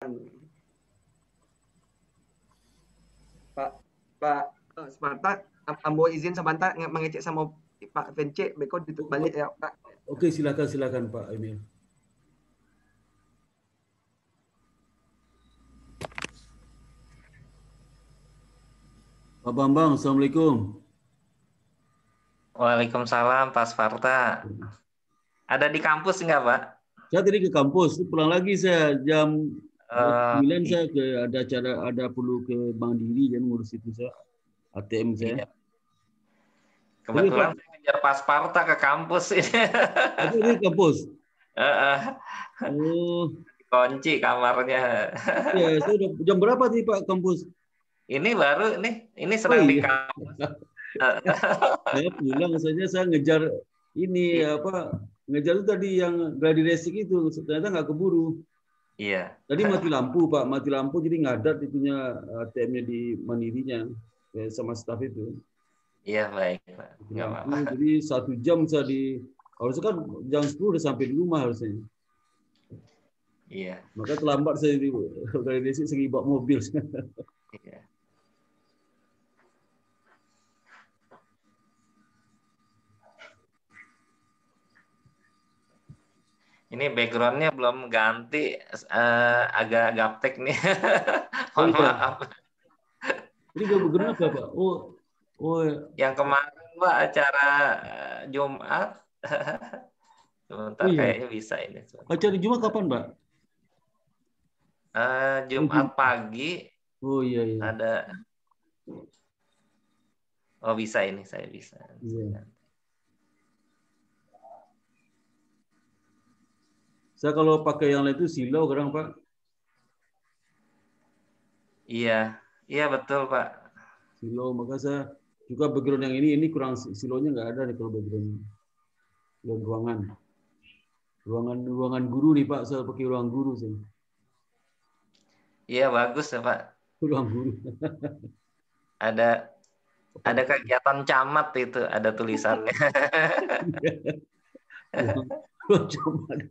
Pak Sparta, ambo izin sebentar mengecek sama Pak Vence, beko ditutup balik ya Pak. Oke, silakan Pak Emil. Pak Bambang, Assalamualaikum. Waalaikumsalam, Pak Sparta. Ada di kampus nggak, Pak? Saya tadi ke kampus, pulang lagi saya jam 9 saya ada perlu ke Bank Diri dan ngurus itu saya ATM saya. Iya. Kebetulan saya ngejar Pak Sparta ke kampus ini. Ini kampus. Oh. Kunci kamarnya. Ya, saya udah jam berapa sih Pak kampus? Ini baru ini sedang di kampus. Saya pulang saja saya ngejar ini ngejar itu tadi yang gladi racing itu ternyata nggak keburu. Iya. Tadi mati lampu Pak, mati lampu jadi ngadat itunya ATM-nya di Mandirinya sama staf itu. Iya baik Pak. Jadi 1 jam saya harusnya kan jam 10 udah sampai di rumah harusnya. Iya. Maka terlambat saya di gladi racing segi bawa mobil. Iya. Ini backgroundnya belum ganti, agak gaptek nih. Mohon maaf. Ini background apa Pak? Oh. Yang kemarin Pak acara Jumat. Sebentar kayaknya bisa ini. Acara Jumat kapan Pak? Jumat pagi. Oh iya. Ada. Oh bisa ini, saya bisa. Iya. Saya kalau pakai yang lain itu silau kadang Pak. Iya betul Pak. Silau, maka saya juga background yang ini kurang silonya nggak ada nih kalau background yang ruangan guru nih Pak, saya pakai ruang guru sih. Iya bagus ya Pak. Ruang guru. Ada kegiatan camat itu, ada tulisannya. Ruang camat.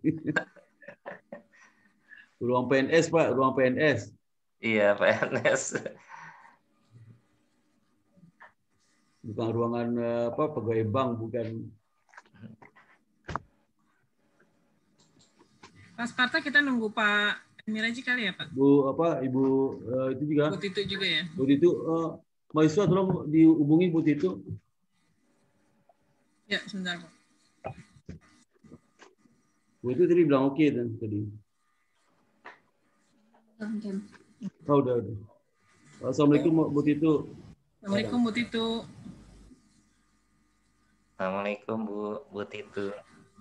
Ruang PNS Pak, ruang PNS. Iya PNS. Bukan ruangan pegawai bank, bukan. Pak Sparta kita nunggu Pak Emir aja kali ya Pak. Ibu itu juga. Bu Titu juga ya. Bu Titu, mahasiswa tolong dihubungi Bu Titu. Ya sebentar Pak. Bu Titu tadi bilang oke tadi. Oh, udah. Assalamualaikum Bu Titu. Assalamualaikum Bu Titu. Assalamualaikum Bu Titu.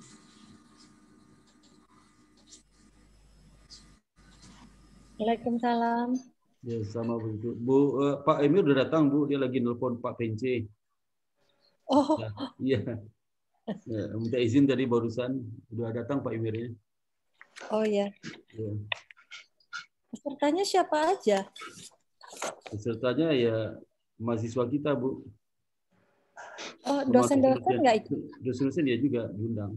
Waalaikumsalam. Ya sama Bu Titu. Pak Emir udah datang Bu, dia lagi nelpon Pak Vence. Oh. Iya. Ya, minta izin tadi barusan udah datang Pak Emir ya. Oh ya. Pesertanya siapa aja? Pesertanya ya mahasiswa kita, Bu. Oh, dosen-dosen nggak ikut? Dosen-dosen dia juga diundang.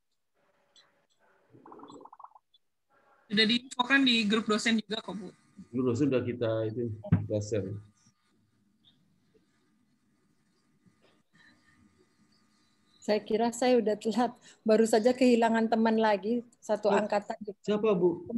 Sudah diinfokan di grup dosen juga kok, Bu. Grup dosen udah kita share. Saya kira saya udah telat. Baru saja kehilangan teman lagi, satu angkatan. Siapa, Bu?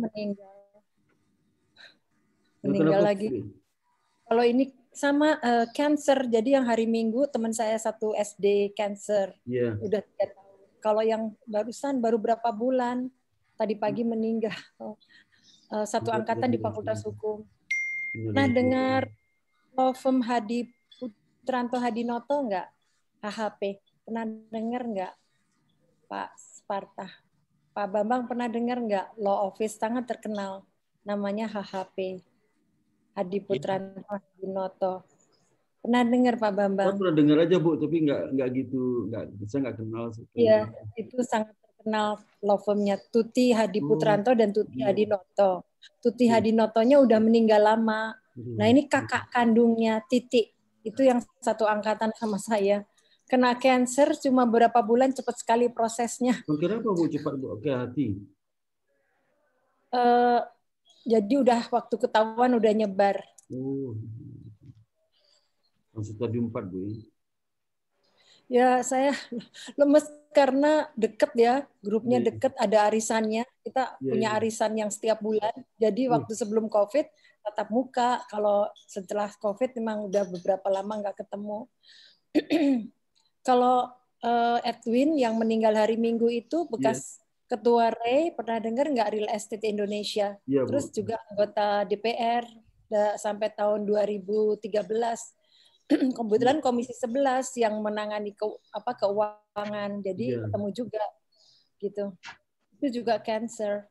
Meninggal lagi. Kalau ini sama cancer, jadi yang hari Minggu teman saya satu SD cancer. Yeah. Udah 3 tahun. Kalau yang barusan baru berapa bulan, tadi pagi meninggal. Satu angkatan di Fakultas Hukum. Nah, dengar Novum Hadi Putranto Hadinoto enggak? HHP. Pernah dengar enggak? Pak Sparta. Pak Bambang pernah dengar enggak? Law Office sangat terkenal. Namanya HHP. Hadi Putranto Hadinoto. Pernah dengar Pak Bambang? Saya pernah dengar aja Bu, tapi nggak gitu, saya nggak kenal. Iya, itu sangat terkenal law firm-nya Tuti Hadi Putranto dan Tuti Hadinoto. Tuti Hadinotonya udah meninggal lama. Nah ini kakak kandungnya Titi, itu yang satu angkatan sama saya. Kena cancer cuma berapa bulan, cepat sekali prosesnya. Kenapa Bu cepat Bu ke hati? Jadi udah waktu ketahuan udah nyebar. Oh. Langsung stadium 4, Bu. Ya, saya lemes karena deket ya, grupnya Iya. deket, ada arisannya. Kita Iya, punya iya. arisan yang setiap bulan. Jadi waktu sebelum COVID tatap muka. Kalau setelah COVID memang udah beberapa lama nggak ketemu. Kalau Edwin yang meninggal hari Minggu itu bekas Ketua REI, pernah dengar nggak Real Estate Indonesia? Iya, Bu. Terus juga anggota DPR sampai tahun 2013. Kebetulan Komisi 11 yang menangani keuangan, jadi ketemu juga gitu. Itu juga cancer.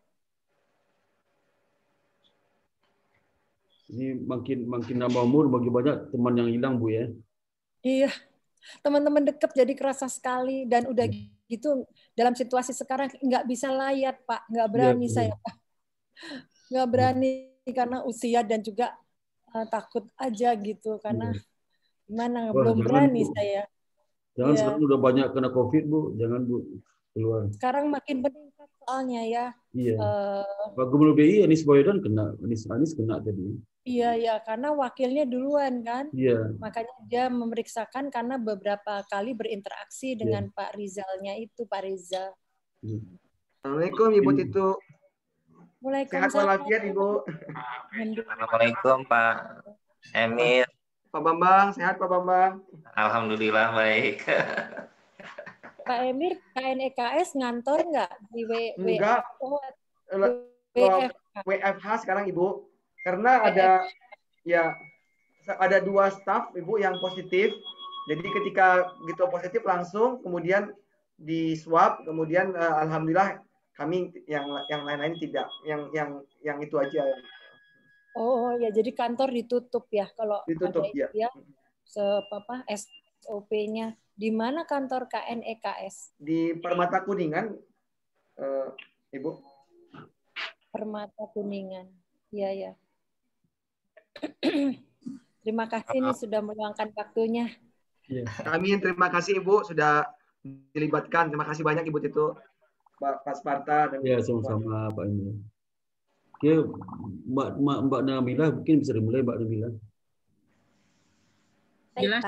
Ini makin nambah umur, bagi banyak teman yang hilang, Bu ya. Iya, teman-teman dekat jadi kerasa sekali, dan udah gitu dalam situasi sekarang nggak bisa layat, Pak, nggak berani saya, Pak, nggak berani karena usia dan juga takut aja gitu karena gimana, belum berani, Bu. Saya. Jangan sekarang udah banyak kena COVID, Bu. Jangan, Bu, keluar. Sekarang makin meningkat soalnya ya. Iya. Pak Gubernur BI Anies Baswedan kena, Anies kena tadi. Iya, ya, karena wakilnya duluan kan. Iya. Makanya dia memeriksakan karena beberapa kali berinteraksi dengan Pak Rizalnya itu, Pak Rizal. Assalamualaikum Ibu Titu. Waalaikumsalam. Sehat walafiat Ibu. Assalamualaikum Pak Emir. Pak Bambang, sehat Pak Bambang? Alhamdulillah baik. Pak Emir, KNEKS ngantor nggak di Enggak. WFH sekarang Ibu. Karena ada ada 2 staf Ibu yang positif. Jadi ketika gitu positif langsung kemudian di swab, kemudian alhamdulillah kami yang lain-lain tidak. Yang itu aja. Oh ya, jadi kantor ditutup ya kalau ditutup ada SOP-nya. Di mana kantor KNEKS? Di Permata Kuningan, Ibu. Permata Kuningan, ya. Terima kasih nih sudah meluangkan waktunya. Kami terima kasih Ibu sudah dilibatkan. Terima kasih banyak Ibu Titu, Pak Sparta dan sama-sama Pak Emir. Oke, Mbak Nabila mungkin bisa dimulai, Mbak Nabila. Jelas.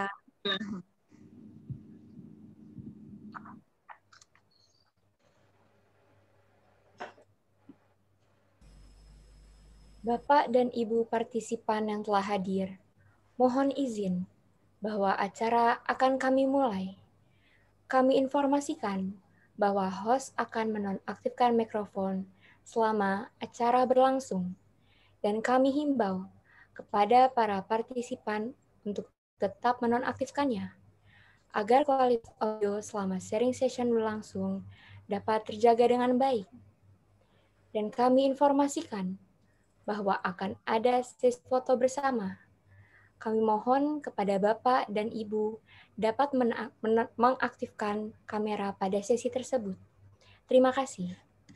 Bapak dan Ibu partisipan yang telah hadir, mohon izin bahwa acara akan kami mulai. Kami informasikan bahwa host akan menonaktifkan mikrofon selama acara berlangsung, dan kami himbau kepada para partisipan untuk tetap menonaktifkannya, agar kualitas audio selama sharing session berlangsung dapat terjaga dengan baik. Dan kami informasikan bahwa akan ada sesi foto bersama. Kami mohon kepada Bapak dan Ibu dapat mengaktifkan kamera pada sesi tersebut. Terima kasih.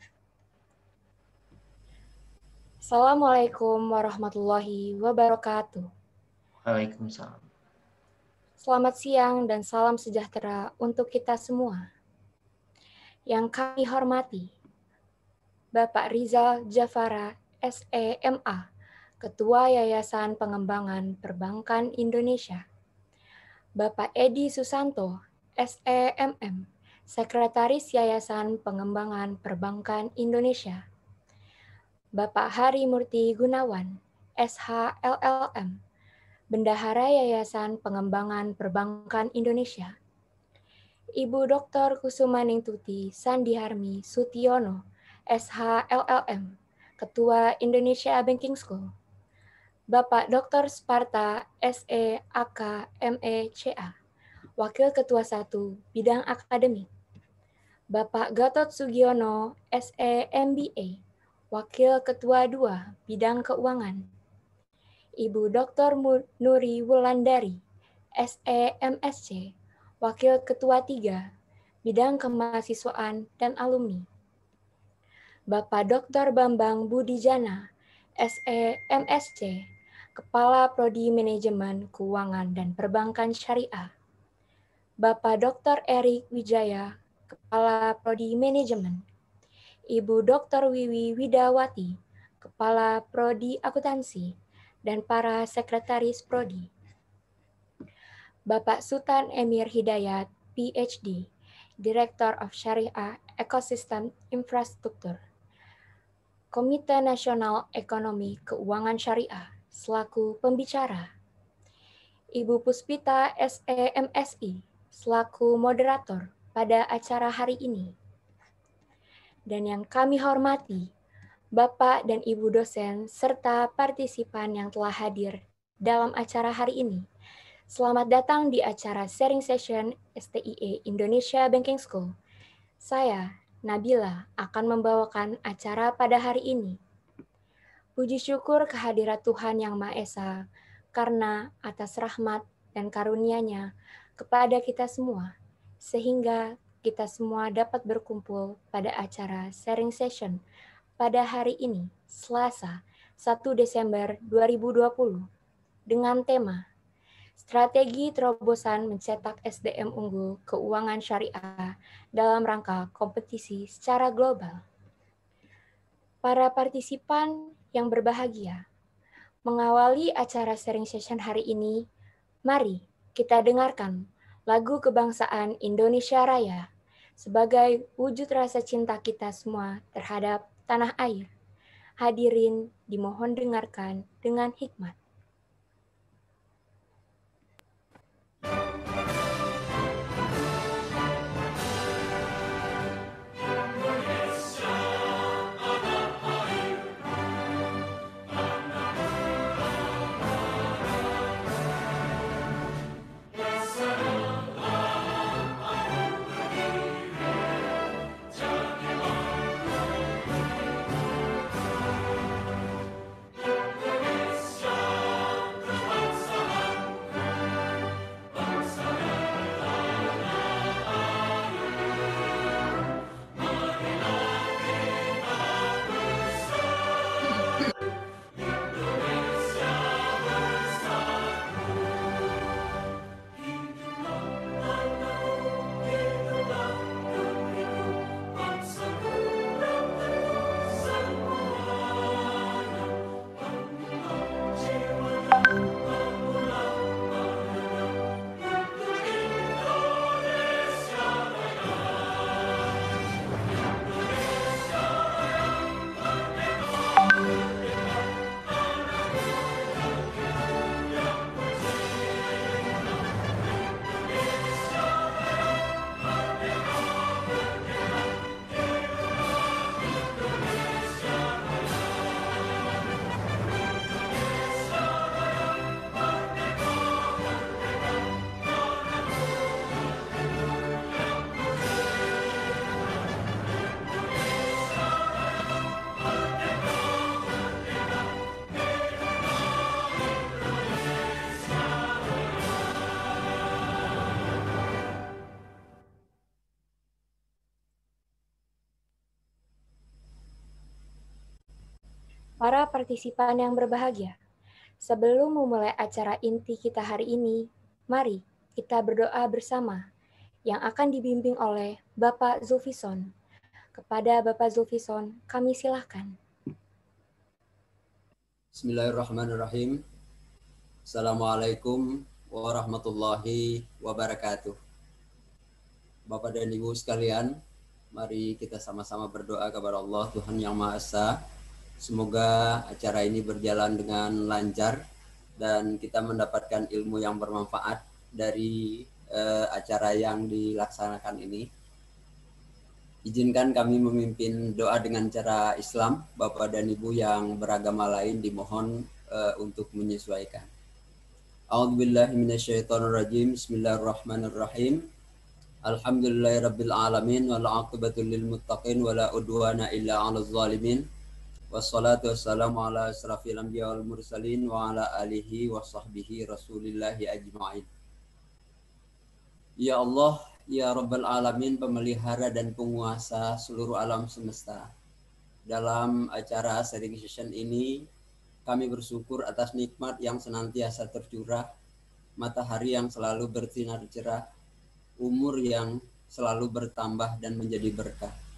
Assalamualaikum warahmatullahi wabarakatuh. Waalaikumsalam. Selamat siang dan salam sejahtera untuk kita semua. Yang kami hormati, Bapak Rizal Jafara, SEMA, Ketua Yayasan Pengembangan Perbankan Indonesia. Bapak Edi Susanto, SEMM, Sekretaris Yayasan Pengembangan Perbankan Indonesia. Bapak Hari Murti Gunawan, SHLLM, Bendahara Yayasan Pengembangan Perbankan Indonesia. Ibu Dr. Kusumaningtuti Sandiharmi Sutiono, SHLLM, Ketua Indonesia Banking School. Bapak Dr. Sparta SEAK MECA, Wakil Ketua 1 Bidang Akademik. Bapak Gatot Sugiono SEMBA, Wakil Ketua 2 Bidang Keuangan. Ibu Dr. Nuri Wulandari SEMSC, Wakil Ketua 3 Bidang Kemahasiswaan dan Alumni. Bapak Dr. Bambang Budijana, SEMSC, Kepala Prodi Manajemen Keuangan dan Perbankan Syariah. Bapak Dr. Erik Wijaya, Kepala Prodi Manajemen. Ibu Dr. Wiwi Widawati, Kepala Prodi Akuntansi, dan para Sekretaris Prodi. Bapak Sultan Emir Hidayat, PhD, Director of Syariah Ecosystem Infrastructure, Komite Nasional Ekonomi Keuangan Syariah, selaku pembicara. Ibu Puspita SEMSI, selaku moderator pada acara hari ini. Dan yang kami hormati, Bapak dan Ibu dosen, serta partisipan yang telah hadir dalam acara hari ini. Selamat datang di acara sharing session STIE Indonesia Banking School. Saya, Nabila, akan membawakan acara pada hari ini. Puji syukur kehadirat Tuhan Yang Maha Esa, karena atas rahmat dan karunia-Nya kepada kita semua, sehingga kita semua dapat berkumpul pada acara sharing session pada hari ini, Selasa, 1 Desember 2020, dengan tema Strategi Terobosan Mencetak SDM Unggul Keuangan Syariah dalam rangka kompetisi secara global. Para partisipan yang berbahagia, mengawali acara sharing session hari ini, mari kita dengarkan lagu kebangsaan Indonesia Raya sebagai wujud rasa cinta kita semua terhadap tanah air. Hadirin dimohon dengarkan dengan hikmat. Para partisipan yang berbahagia, sebelum memulai acara inti kita hari ini, mari kita berdoa bersama yang akan dibimbing oleh Bapak Zulfison. Kepada Bapak Zulfison, kami silakan. Bismillahirrahmanirrahim. Assalamualaikum warahmatullahi wabarakatuh. Bapak dan Ibu sekalian, mari kita sama-sama berdoa kepada Allah Tuhan Yang Maha Esa. Semoga acara ini berjalan dengan lancar dan kita mendapatkan ilmu yang bermanfaat dari acara yang dilaksanakan ini. Izinkan kami memimpin doa dengan cara Islam. Bapak dan Ibu yang beragama lain dimohon untuk menyesuaikan. A'udzubillahi minasyaitonirrajim. Bismillahirrahmanirrahim. Alhamdulillahirabbil alamin wal 'aqibatul lil muttaqin wala udwana illa 'alal zalimin. Wassalatu wassalamu ala asrafil anbiya wal mursalin wa ala alihi wa sahbihi rasulillahi ajma'in. Ya Allah, ya Rabbal Alamin, pemelihara dan penguasa seluruh alam semesta. Dalam acara sharing session ini, kami bersyukur atas nikmat yang senantiasa tercurah, matahari yang selalu bersinar cerah, umur yang selalu bertambah dan menjadi berkah.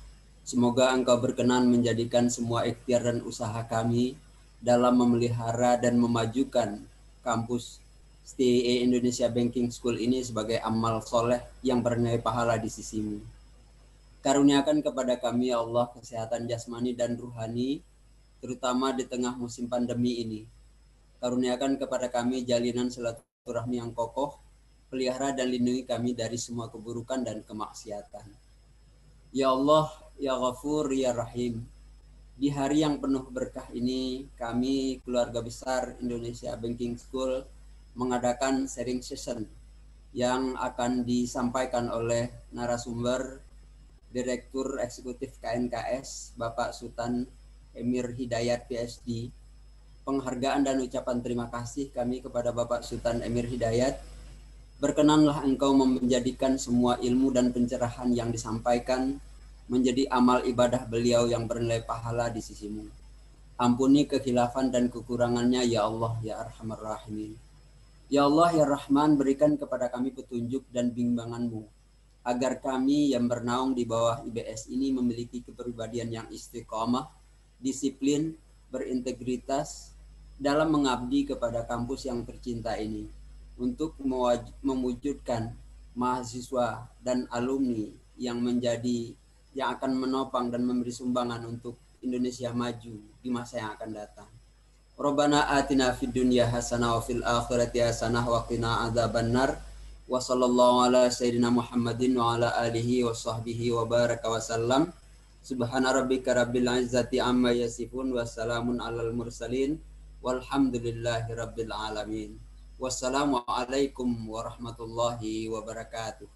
Semoga Engkau berkenan menjadikan semua ikhtiar dan usaha kami dalam memelihara dan memajukan kampus STIE Indonesia Banking School ini sebagai amal soleh yang bernilai pahala di sisimu. Karuniakan kepada kami ya Allah kesehatan jasmani dan ruhani, terutama di tengah musim pandemi ini. Karuniakan kepada kami jalinan silaturahmi yang kokoh, pelihara dan lindungi kami dari semua keburukan dan kemaksiatan. Ya Allah, Ya Ghafur, Ya Rahim. Di hari yang penuh berkah ini, kami keluarga besar Indonesia Banking School mengadakan sharing session yang akan disampaikan oleh narasumber Direktur Eksekutif KNKS, Bapak Sultan Emir Hidayat PhD. Penghargaan dan ucapan terima kasih kami kepada Bapak Sultan Emir Hidayat. Berkenanlah Engkau menjadikan semua ilmu dan pencerahan yang disampaikan menjadi amal ibadah beliau yang bernilai pahala di sisimu. Ampuni kekhilafan dan kekurangannya ya Allah ya Arhamar Rahimin. Ya Allah ya Rahman, berikan kepada kami petunjuk dan bimbingan-Mu agar kami yang bernaung di bawah IBS ini memiliki kepribadian yang istiqomah, disiplin, berintegritas dalam mengabdi kepada kampus yang tercinta ini untuk mewujudkan mahasiswa dan alumni yang akan menopang dan memberi sumbangan untuk Indonesia maju di masa yang akan datang. Rabbana atina fid dunya hasanah wa fil akhirati hasanah wa qina adzabannar. Wa sallallahu ala sayyidina Muhammadin wa ala alihi wa sahbihi wa baraka wa sallam. Subhana rabbika rabbil izzati amma yasifun wa salamun alal mursalin walhamdulillahi rabbil alamin. Wassalamualaikum warahmatullahi wabarakatuh.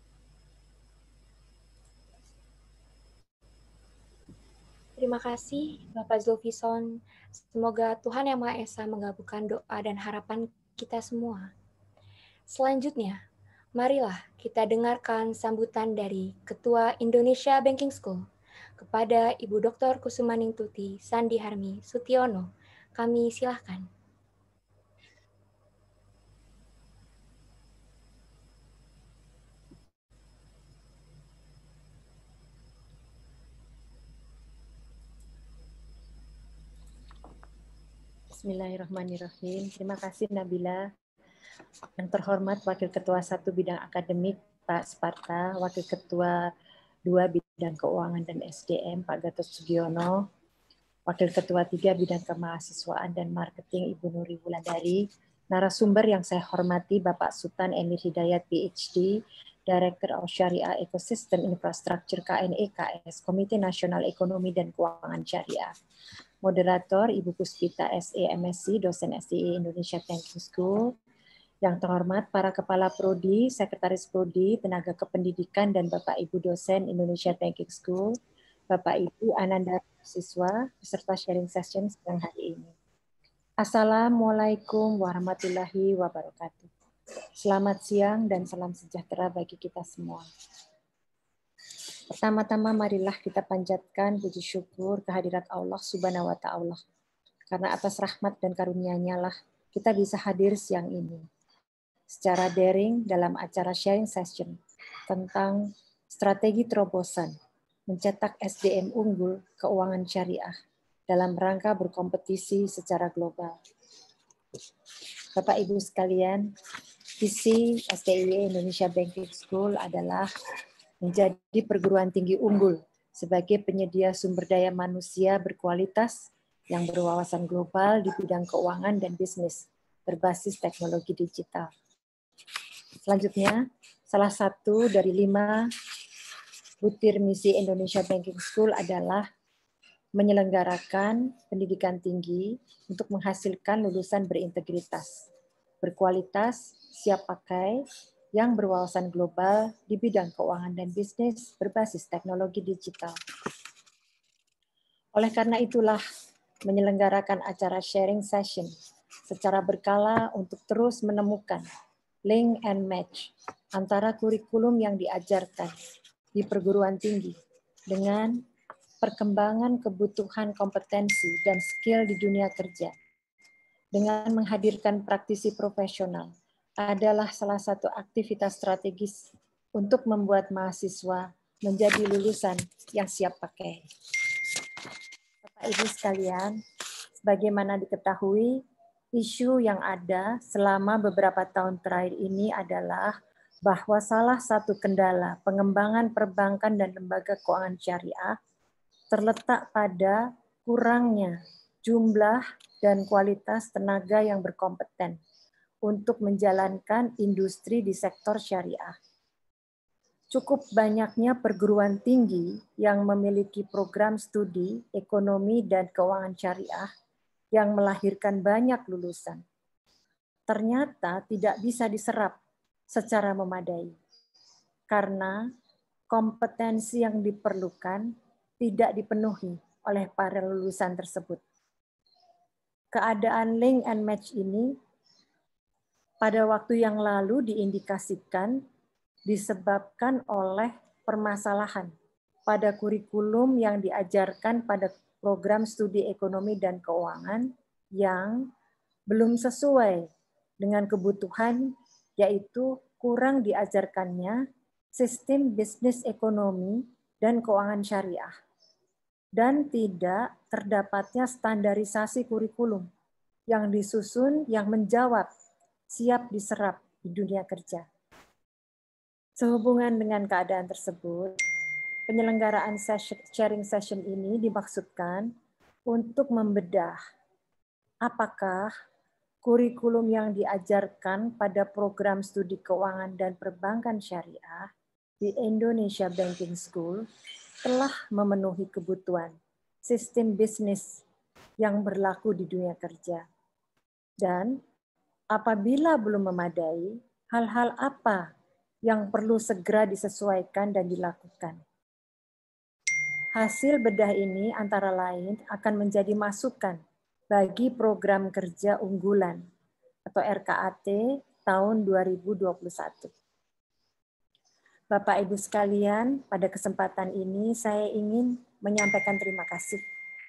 Terima kasih Bapak Zulfison. Semoga Tuhan Yang Maha Esa mengabulkan doa dan harapan kita semua. Selanjutnya, marilah kita dengarkan sambutan dari Ketua Indonesia Banking School kepada Ibu Dr. Kusumaningtuti Sandi Harmi Sutiono. Kami silakan. Bismillahirrahmanirrahim. Terima kasih Nabila. Yang terhormat Wakil Ketua 1 Bidang Akademik Pak Sparta, Wakil Ketua 2 Bidang Keuangan dan SDM Pak Gatot Sugiono, Wakil Ketua 3 Bidang Kemahasiswaan dan Marketing Ibu Nuri Wulandari, narasumber yang saya hormati Bapak Sultan Emir Hidayat PhD, Director of Syariah Ecosystem Infrastructure KNEKS, Komite Nasional Ekonomi dan Keuangan Syariah. Moderator Ibu Puspita SE MSc, dosen STIE Indonesia Banking School. Yang terhormat para Kepala Prodi, Sekretaris Prodi, Tenaga Kependidikan, dan Bapak Ibu dosen Indonesia Banking School, Bapak Ibu Ananda siswa, peserta sharing session siang hari ini. Assalamualaikum warahmatullahi wabarakatuh. Selamat siang dan salam sejahtera bagi kita semua. Pertama-tama marilah kita panjatkan puji syukur kehadirat Allah Subhanahu wa Ta'ala. Karena atas rahmat dan karunia-Nya lah kita bisa hadir siang ini secara daring dalam acara sharing session tentang strategi terobosan mencetak SDM unggul keuangan syariah dalam rangka berkompetisi secara global. Bapak Ibu sekalian, visi STIE Indonesia Banking School adalah menjadi perguruan tinggi unggul sebagai penyedia sumber daya manusia berkualitas yang berwawasan global di bidang keuangan dan bisnis berbasis teknologi digital. Selanjutnya, salah satu dari 5 butir misi Indonesia Banking School adalah menyelenggarakan pendidikan tinggi untuk menghasilkan lulusan berintegritas, berkualitas, siap pakai, yang berwawasan global di bidang keuangan dan bisnis berbasis teknologi digital. Oleh karena itulah, menyelenggarakan acara sharing session secara berkala untuk terus menemukan link and match antara kurikulum yang diajarkan di perguruan tinggi dengan perkembangan kebutuhan kompetensi dan skill di dunia kerja. Dengan menghadirkan praktisi profesional adalah salah satu aktivitas strategis untuk membuat mahasiswa menjadi lulusan yang siap pakai. Bapak Ibu sekalian, sebagaimana diketahui, isu yang ada selama beberapa tahun terakhir ini adalah bahwa salah satu kendala pengembangan perbankan dan lembaga keuangan syariah terletak pada kurangnya jumlah dan kualitas tenaga yang berkompeten untuk menjalankan industri di sektor syariah. Cukup banyaknya perguruan tinggi yang memiliki program studi ekonomi dan keuangan syariah yang melahirkan banyak lulusan. Ternyata tidak bisa diserap secara memadai karena kompetensi yang diperlukan tidak dipenuhi oleh para lulusan tersebut. Keadaan link and match ini pada waktu yang lalu diindikasikan disebabkan oleh permasalahan pada kurikulum yang diajarkan pada program studi ekonomi dan keuangan yang belum sesuai dengan kebutuhan, yaitu kurang diajarkannya sistem bisnis ekonomi dan keuangan syariah, dan tidak terdapatnya standarisasi kurikulum yang disusun yang menjawab siap diserap di dunia kerja. Sehubungan dengan keadaan tersebut, penyelenggaraan sharing session ini dimaksudkan untuk membedah apakah kurikulum yang diajarkan pada program studi keuangan dan perbankan syariah di Indonesia Banking School telah memenuhi kebutuhan sistem bisnis yang berlaku di dunia kerja. Dan apabila belum memadai, hal-hal apa yang perlu segera disesuaikan dan dilakukan. Hasil bedah ini antara lain akan menjadi masukan bagi program kerja unggulan atau RKAT tahun 2021. Bapak Ibu sekalian, pada kesempatan ini saya ingin menyampaikan terima kasih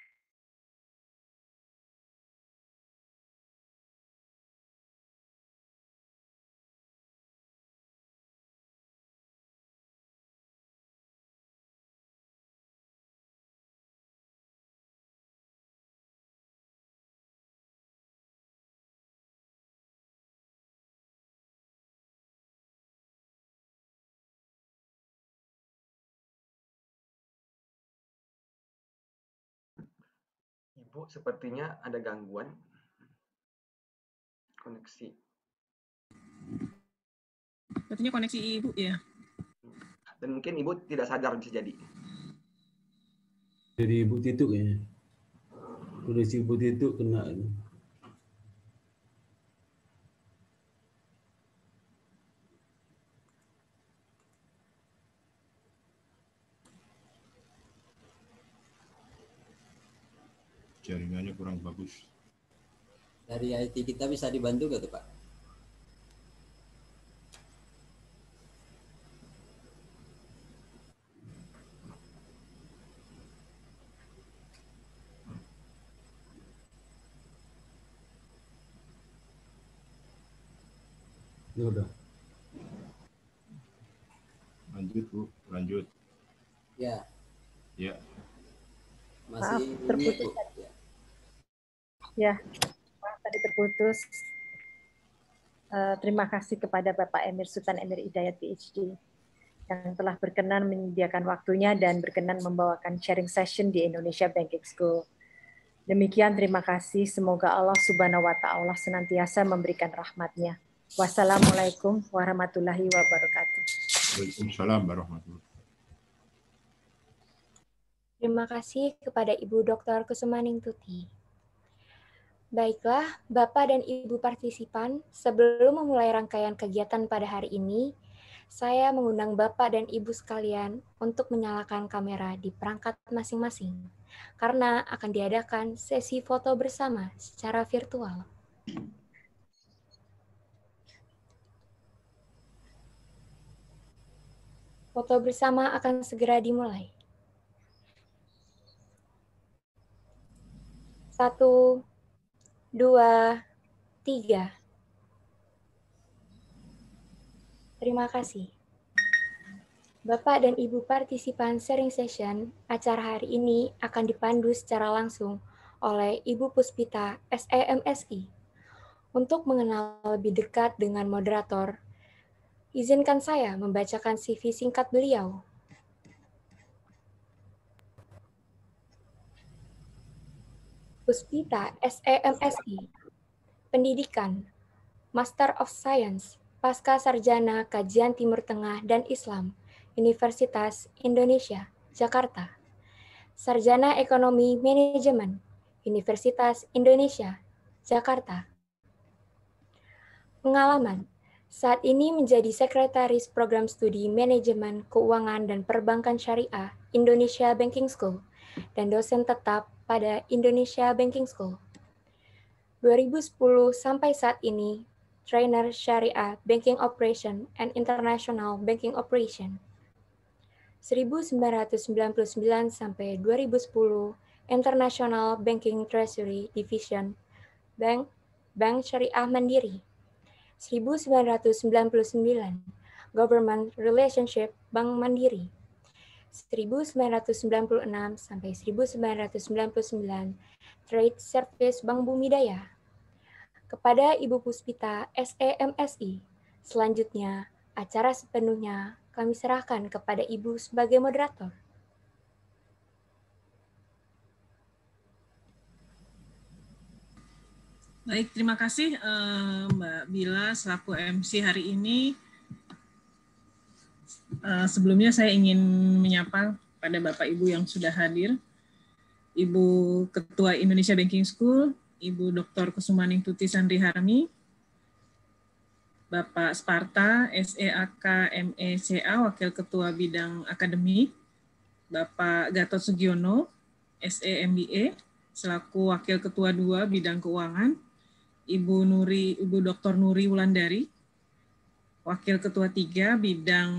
Ibu, sepertinya ada gangguan koneksi. Sepertinya koneksi Ibu ya. Dan mungkin Ibu tidak sadar bisa jadi. Jadi Ibu Tituk ya. Koneksi Ibu Tituk kena. Jaringannya kurang bagus. Dari IT kita bisa dibantu gak tuh Pak? Ya udah. Lanjut Bu, lanjut. Ya. Ya. Masih Maaf, terputus. Ya, maaf tadi terputus. Terima kasih kepada Bapak Emir Sultan Emir Hidayat PhD yang telah berkenan menyediakan waktunya dan berkenan membawakan sharing session di Indonesia Banking School. Demikian, terima kasih. Semoga Allah Subhanahu wa Ta'ala senantiasa memberikan rahmat-Nya. Wassalamualaikum warahmatullahi wabarakatuh. Waalaikumsalam warahmatullahi wabarakatuh. Terima kasih kepada Ibu Dr. Kusumaning Tuti. Baiklah, Bapak dan Ibu partisipan, sebelum memulai rangkaian kegiatan pada hari ini, saya mengundang Bapak dan Ibu sekalian untuk menyalakan kamera di perangkat masing-masing, karena akan diadakan sesi foto bersama secara virtual. Foto bersama akan segera dimulai. 1, 2, 3. Terima kasih. Bapak dan Ibu partisipan sharing session, acara hari ini akan dipandu secara langsung oleh Ibu Puspita, SEMSI. Untuk mengenal lebih dekat dengan moderator, izinkan saya membacakan CV singkat beliau. Puspita, SEMSI. Pendidikan, Master of Science, Pasca Sarjana Kajian Timur Tengah dan Islam, Universitas Indonesia, Jakarta. Sarjana Ekonomi Manajemen, Universitas Indonesia, Jakarta. Pengalaman, saat ini menjadi Sekretaris Program Studi Manajemen Keuangan dan Perbankan Syariah Indonesia Banking School dan dosen tetap pada Indonesia Banking School. 2010 sampai saat ini, Trainer Syariah Banking Operation and International Banking Operation. 1999 sampai 2010, International Banking Treasury Division, Bank Syariah Mandiri. 1999, Government Relationship Bank Mandiri. 1996 sampai 1999, Trade Service Bank Bumidaya. Kepada Ibu Puspita, SEMSI, selanjutnya acara sepenuhnya kami serahkan kepada Ibu sebagai moderator. Baik, terima kasih Mbak Bila selaku MC hari ini. Sebelumnya saya ingin menyapa pada Bapak Ibu yang sudah hadir. Ibu Ketua Indonesia Banking School, Ibu Dr. Kusumaning Tuti Sandri Harmi, Bapak Sparta, SEAK MECA, Wakil Ketua Bidang Akademik, Bapak Gatot Sugiono, SEMBA, selaku Wakil Ketua 2 Bidang Keuangan, Ibu Dr. Nuri Wulandari, Wakil Ketua 3 Bidang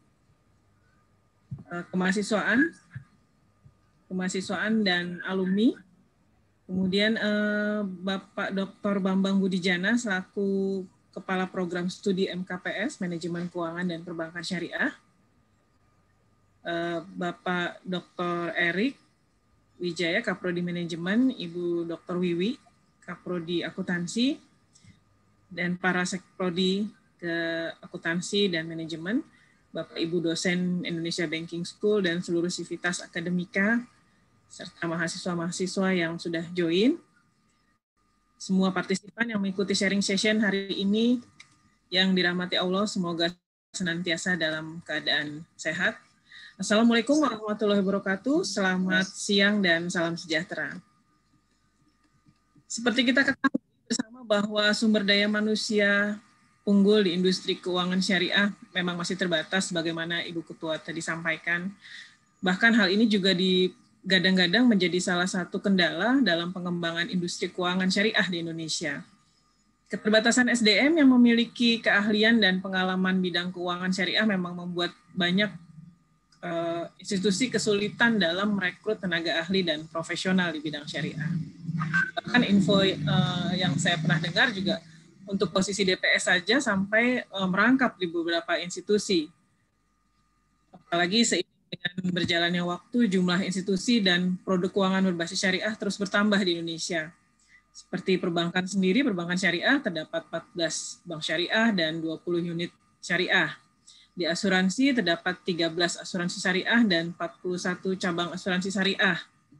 Kemahasiswaan dan Alumni, kemudian Bapak Dr. Bambang Budijana selaku Kepala Program Studi MKPS, Manajemen Keuangan dan Perbankan Syariah, Bapak Dr. Erik Wijaya, Kaprodi Manajemen, Ibu Dr. Wiwi, Kaprodi Akuntansi, dan para Sekprodi ke Akuntansi dan Manajemen, Bapak Ibu dosen Indonesia Banking School dan seluruh sivitas akademika, serta mahasiswa-mahasiswa yang sudah join. Semua partisipan yang mengikuti sharing session hari ini yang dirahmati Allah, semoga senantiasa dalam keadaan sehat. Assalamualaikum warahmatullahi wabarakatuh. Selamat siang dan salam sejahtera. Seperti kita ketahui bersama bahwa sumber daya manusia unggul di industri keuangan syariah memang masih terbatas, sebagaimana Ibu Ketua tadi sampaikan. Bahkan hal ini juga digadang-gadang menjadi salah satu kendala dalam pengembangan industri keuangan syariah di Indonesia. Keterbatasan SDM yang memiliki keahlian dan pengalaman bidang keuangan syariah memang membuat banyak institusi kesulitan dalam merekrut tenaga ahli dan profesional di bidang syariah. Bahkan info yang saya pernah dengar juga untuk posisi DPS saja sampai merangkap di beberapa institusi. Apalagi seiring dengan berjalannya waktu, jumlah institusi dan produk keuangan berbasis syariah terus bertambah di Indonesia. Seperti perbankan sendiri, perbankan syariah terdapat 14 bank syariah dan 20 unit syariah. Di asuransi terdapat 13 asuransi syariah dan 41 cabang asuransi syariah.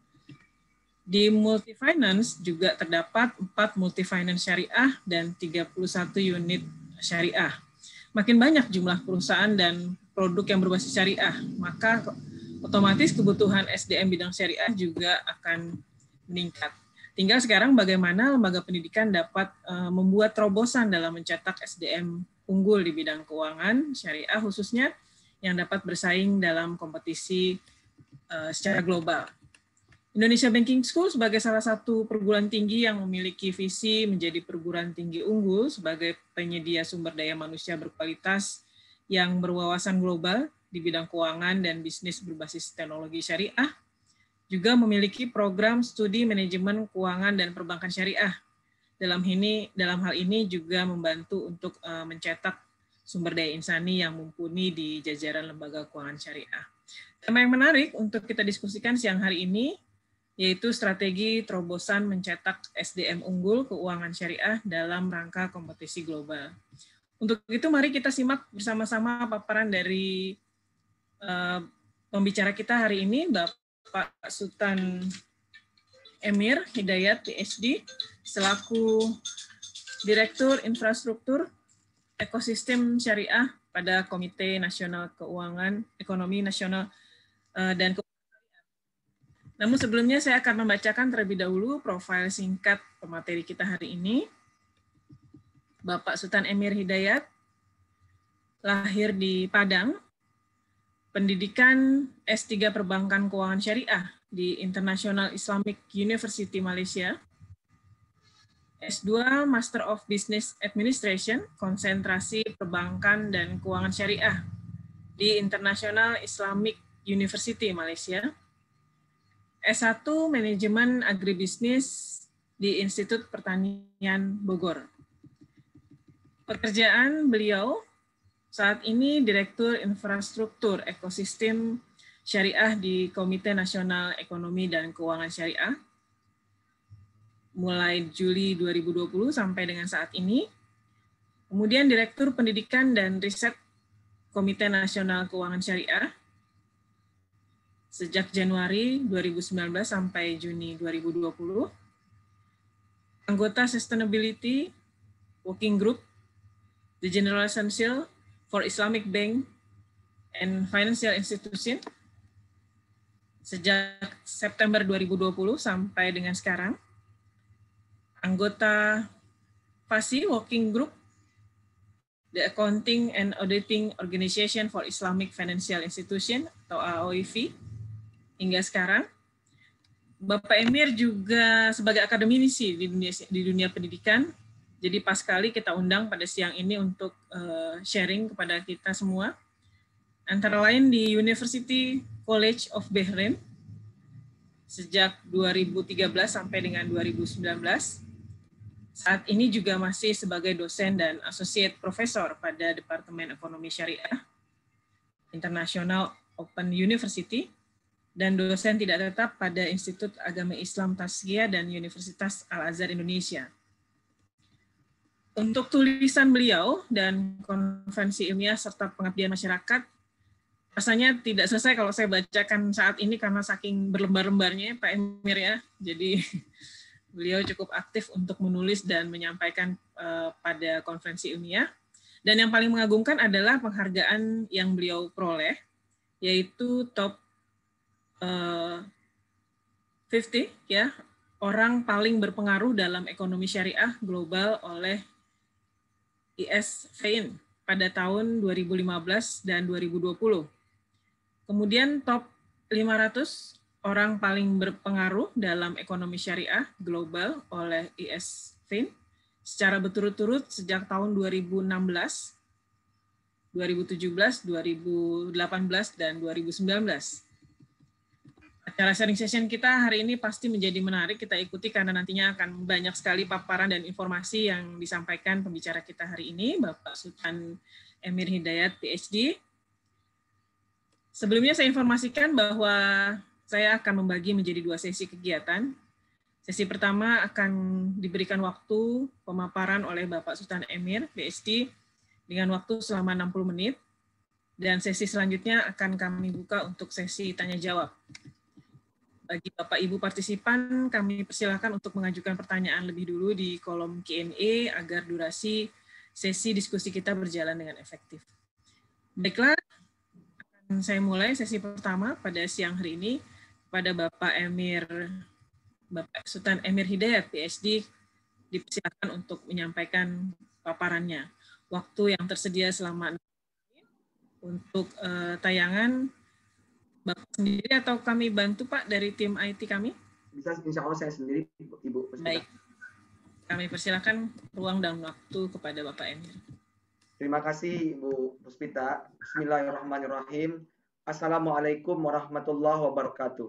Di multifinance juga terdapat 4 multifinance syariah dan 31 unit syariah. Makin banyak jumlah perusahaan dan produk yang berbasis syariah, maka otomatis kebutuhan SDM bidang syariah juga akan meningkat. Tinggal sekarang bagaimana lembaga pendidikan dapat membuat terobosan dalam mencetak SDM unggul di bidang keuangan syariah, khususnya yang dapat bersaing dalam kompetisi secara global. Indonesia Banking School sebagai salah satu perguruan tinggi yang memiliki visi menjadi perguruan tinggi unggul sebagai penyedia sumber daya manusia berkualitas yang berwawasan global di bidang keuangan dan bisnis berbasis teknologi syariah, juga memiliki program studi manajemen keuangan dan perbankan syariah. Dalam hal ini juga membantu untuk mencetak sumber daya insani yang mumpuni di jajaran lembaga keuangan syariah. Tema yang menarik untuk kita diskusikan siang hari ini yaitu strategi terobosan mencetak SDM unggul keuangan syariah dalam rangka kompetisi global. Untuk itu mari kita simak bersama-sama paparan dari pembicara kita hari ini, Bapak Sultan Emir Hidayat, PhD, selaku Direktur Infrastruktur Ekosistem Syariah pada Komite Nasional Keuangan Ekonomi Nasional dan Keuangan Syariah. Namun sebelumnya saya akan membacakan terlebih dahulu profil singkat pemateri kita hari ini. Bapak Sultan Emir Hidayat lahir di Padang, pendidikan S3 Perbankan Keuangan Syariah di International Islamic University Malaysia, S2 Master of Business Administration, konsentrasi perbankan dan keuangan syariah di International Islamic University Malaysia, S1 Manajemen Agribisnis di Institut Pertanian Bogor. Pekerjaan beliau saat ini Direktur Infrastruktur Ekosistem Syariah di Komite Nasional Ekonomi dan Keuangan Syariah, mulai Juli 2020 sampai dengan saat ini. Kemudian Direktur Pendidikan dan Riset Komite Nasional Keuangan Syariah sejak Januari 2019 sampai Juni 2020. Anggota Sustainability Working Group The General Council for Islamic Bank and Financial Institution sejak September 2020 sampai dengan sekarang. Anggota FASI Working Group, The Accounting and Auditing Organization for Islamic Financial Institution atau AOIFI hingga sekarang. Bapak Emir juga sebagai akademisi di dunia pendidikan. Jadi pas sekali kita undang pada siang ini untuk sharing kepada kita semua. Antara lain di University College of Bahrain sejak 2013 sampai dengan 2019. Saat ini juga masih sebagai dosen dan associate professor pada Departemen Ekonomi Syariah International Open University dan dosen tidak tetap pada Institut Agama Islam Tazkiyah dan Universitas Al-Azhar Indonesia. Untuk tulisan beliau dan konferensi ilmiah serta pengabdian masyarakat, rasanya tidak selesai kalau saya bacakan saat ini karena saking berlembar-lembarnya Pak Emir ya. Jadi beliau cukup aktif untuk menulis dan menyampaikan pada konferensi ilmiah. Dan yang paling mengagumkan adalah penghargaan yang beliau peroleh, yaitu top 50 ya, orang paling berpengaruh dalam ekonomi syariah global oleh ISFIN pada tahun 2015 dan 2020. Kemudian top 500 orang paling berpengaruh dalam ekonomi syariah global oleh ISFIN secara berturut-turut sejak tahun 2016, 2017, 2018, dan 2019. Acara sharing session kita hari ini pasti menjadi menarik kita ikuti karena nantinya akan banyak sekali paparan dan informasi yang disampaikan pembicara kita hari ini, Bapak Sultan Emir Hidayat, PhD. Sebelumnya saya informasikan bahwa saya akan membagi menjadi 2 sesi kegiatan. Sesi pertama akan diberikan waktu pemaparan oleh Bapak Sultan Emir, PhD, dengan waktu selama 60 menit. Dan sesi selanjutnya akan kami buka untuk sesi tanya-jawab. Bagi Bapak Ibu partisipan, kami persilakan untuk mengajukan pertanyaan lebih dulu di kolom Q&A agar durasi sesi diskusi kita berjalan dengan efektif. Baiklah, akan saya mulai sesi pertama pada siang hari ini pada Bapak Sultan Emir Hidayat, PhD, dipersilakan untuk menyampaikan paparannya. Waktu yang tersedia selama 6 menit untuk tayangan Bapak sendiri atau kami bantu Pak dari tim IT kami? Bisa, insya Allah saya sendiri, Ibu. Baik, kami persilakan ruang dan waktu kepada Bapak Emir. Terima kasih Ibu Puspita. Bismillahirrahmanirrahim. Assalamualaikum warahmatullahi wabarakatuh.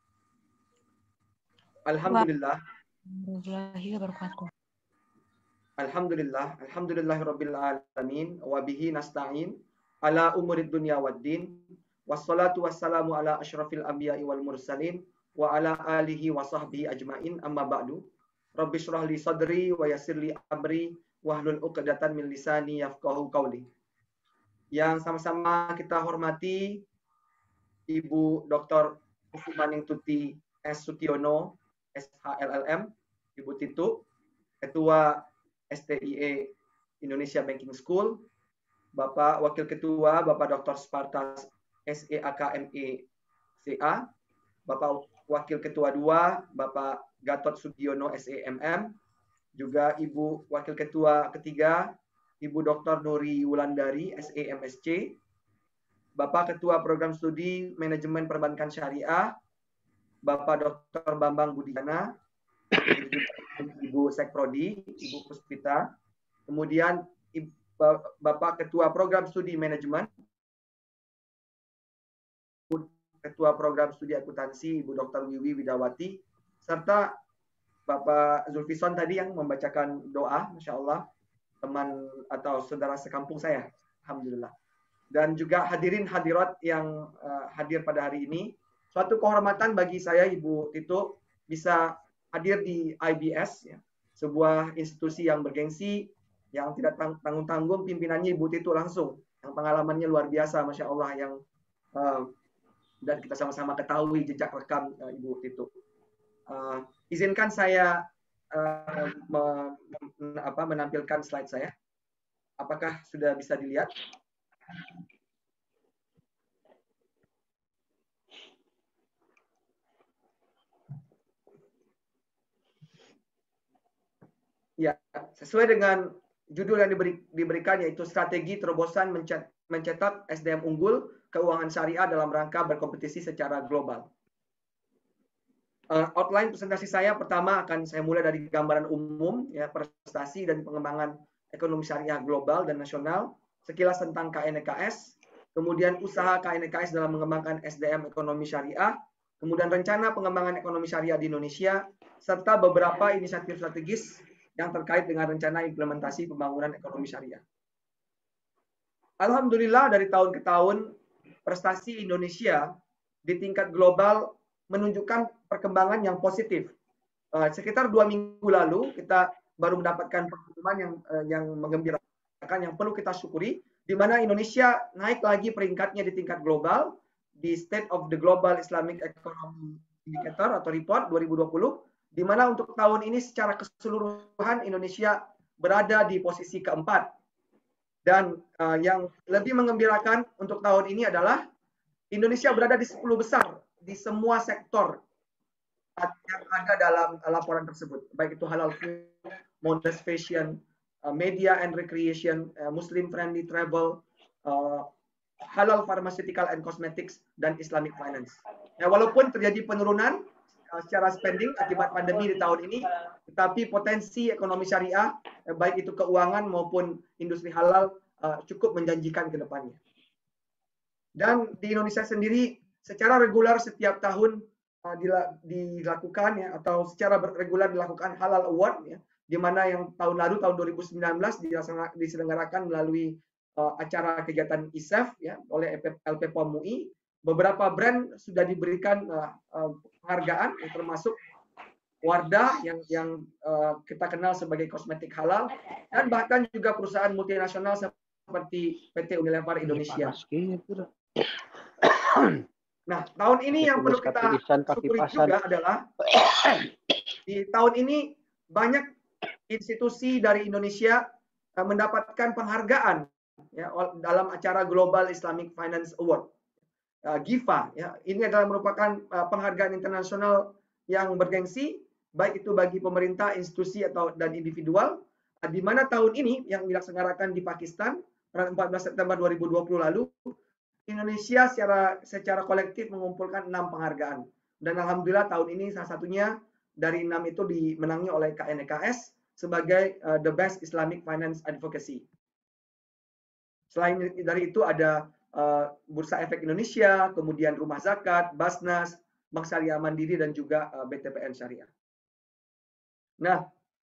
Alhamdulillah. Alhamdulillahirabbil alamin wa bihi nasta'in ala umurid dunya waddin. Wassalatu wassalamu ala asyrafil anbiya'i wal mursalin wa ala alihi wa sahbihi ajmain, amma ba'du. Rabbi shrah li sadri wa yassir li amri wahlul 'uqdatam min lisani yafqahu qawli. Yang sama-sama kita hormati Ibu Dr. Maning Tuti S. Sutiono, SHLLM, Ibu Titu, Ketua STIE Indonesia Banking School, Bapak Wakil Ketua Bapak Dr. Spartas SEAKME CA, Bapak Wakil Ketua 2 Bapak Gatot Sugiono SEMM, juga Ibu Wakil Ketua ketiga Ibu Dr. Nuri Wulandari SEMSC, Bapak Ketua Program Studi Manajemen Perbankan Syariah Bapak Dr. Bambang Budiana, Ibu Sekprodi, Ibu Puspita, kemudian Bapak Ketua Program Studi Manajemen, Ketua Program Studi Akuntansi, Ibu Dr. Wiwi Widawati, serta Bapak Zulfison tadi yang membacakan doa, Masya Allah, teman atau saudara sekampung saya, Alhamdulillah. Dan juga hadirin hadirat yang hadir pada hari ini. Suatu kehormatan bagi saya, Ibu Titu, bisa hadir di IBS, ya, sebuah institusi yang bergengsi, yang tidak tanggung-tanggung, pimpinannya Ibu Titu langsung, yang pengalamannya luar biasa, Masya Allah, yang dan kita sama-sama ketahui jejak rekam Ibu Titu. Izinkan saya menampilkan slide saya. Apakah sudah bisa dilihat? Ya, sesuai dengan judul yang diberikan, yaitu strategi terobosan mencetak SDM unggul keuangan syariah dalam rangka berkompetisi secara global. Outline presentasi saya pertama akan saya mulai dari gambaran umum, ya, prestasi dan pengembangan ekonomi syariah global dan nasional, sekilas tentang KNEKS, kemudian usaha KNEKS dalam mengembangkan SDM ekonomi syariah, kemudian rencana pengembangan ekonomi syariah di Indonesia, serta beberapa inisiatif strategis yang terkait dengan rencana implementasi pembangunan ekonomi syariah. Alhamdulillah, dari tahun ke tahun prestasi Indonesia di tingkat global menunjukkan perkembangan yang positif. Sekitar 2 minggu lalu kita baru mendapatkan pengumuman yang menggembirakan, yang perlu kita syukuri, di mana Indonesia naik lagi peringkatnya di tingkat global di State of the Global Islamic Economy Indicator atau Report 2020, di mana untuk tahun ini secara keseluruhan Indonesia berada di posisi keempat. Dan yang lebih menggembirakan untuk tahun ini adalah Indonesia berada di 10 besar di semua sektor yang ada dalam laporan tersebut, baik itu halal food, modest fashion, media and recreation, Muslim friendly travel, halal pharmaceutical and cosmetics, dan Islamic finance. Ya, walaupun terjadi penurunan secara spending akibat pandemi di tahun ini, tetapi potensi ekonomi syariah, baik itu keuangan maupun industri halal, cukup menjanjikan ke depannya. Dan di Indonesia sendiri secara regular setiap tahun dilakukan, ya, atau secara regular dilakukan Halal Award, ya, di mana yang tahun lalu, tahun 2019 diselenggarakan melalui acara kegiatan ISEF, ya, oleh LPPOM MUI. Beberapa brand sudah diberikan penghargaan, termasuk Wardah yang kita kenal sebagai kosmetik halal, dan bahkan juga perusahaan multinasional seperti PT Unilever Indonesia. Nah, tahun ini yang perlu kita syukuri juga adalah di tahun ini banyak institusi dari Indonesia mendapatkan penghargaan, ya, dalam acara Global Islamic Finance Award, GIFA. Ya, ini adalah merupakan penghargaan internasional yang bergengsi, baik itu bagi pemerintah, institusi dan individual, di mana tahun ini yang dilaksanakan di Pakistan pada 14 September 2020 lalu, Indonesia secara kolektif mengumpulkan 6 penghargaan. Dan alhamdulillah tahun ini salah satunya dari 6 itu dimenangi oleh KNEKS sebagai the best Islamic Finance Advocacy. Selain dari itu ada Bursa Efek Indonesia, kemudian Rumah Zakat, Basnas, Bank Syariah Mandiri, dan juga BTPN Syariah. Nah,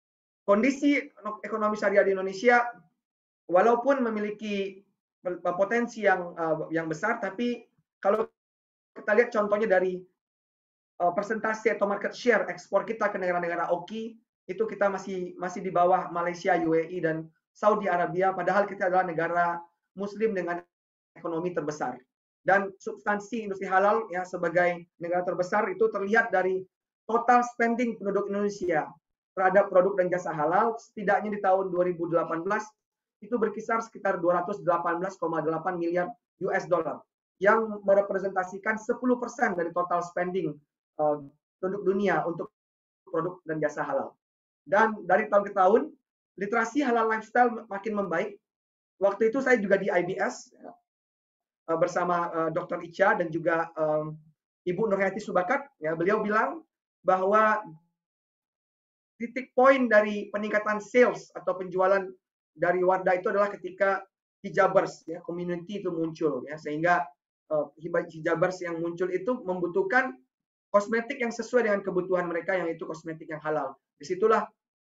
kondisi ekonomi syariah di Indonesia walaupun memiliki potensi yang besar, tapi kalau kita lihat contohnya dari persentase atau market share ekspor kita ke negara-negara OKI, itu kita masih di bawah Malaysia, UAE, dan Saudi Arabia, padahal kita adalah negara Muslim dengan ekonomi terbesar. Dan substansi industri halal ya sebagai negara terbesar itu terlihat dari total spending penduduk Indonesia terhadap produk dan jasa halal setidaknya di tahun 2018 itu berkisar sekitar 218,8 miliar US dollar yang merepresentasikan 10% dari total spending penduduk dunia untuk produk dan jasa halal. Dan dari tahun ke tahun literasi halal lifestyle makin membaik. Waktu itu saya juga di IBS bersama Dr. Ica dan juga Ibu Nurhayati Subakat. Ya, beliau bilang bahwa titik poin dari peningkatan sales atau penjualan dari Wardah itu adalah ketika hijabers, ya, community itu muncul, ya, sehingga hijabers yang muncul itu membutuhkan kosmetik yang sesuai dengan kebutuhan mereka, yang itu kosmetik yang halal. Disitulah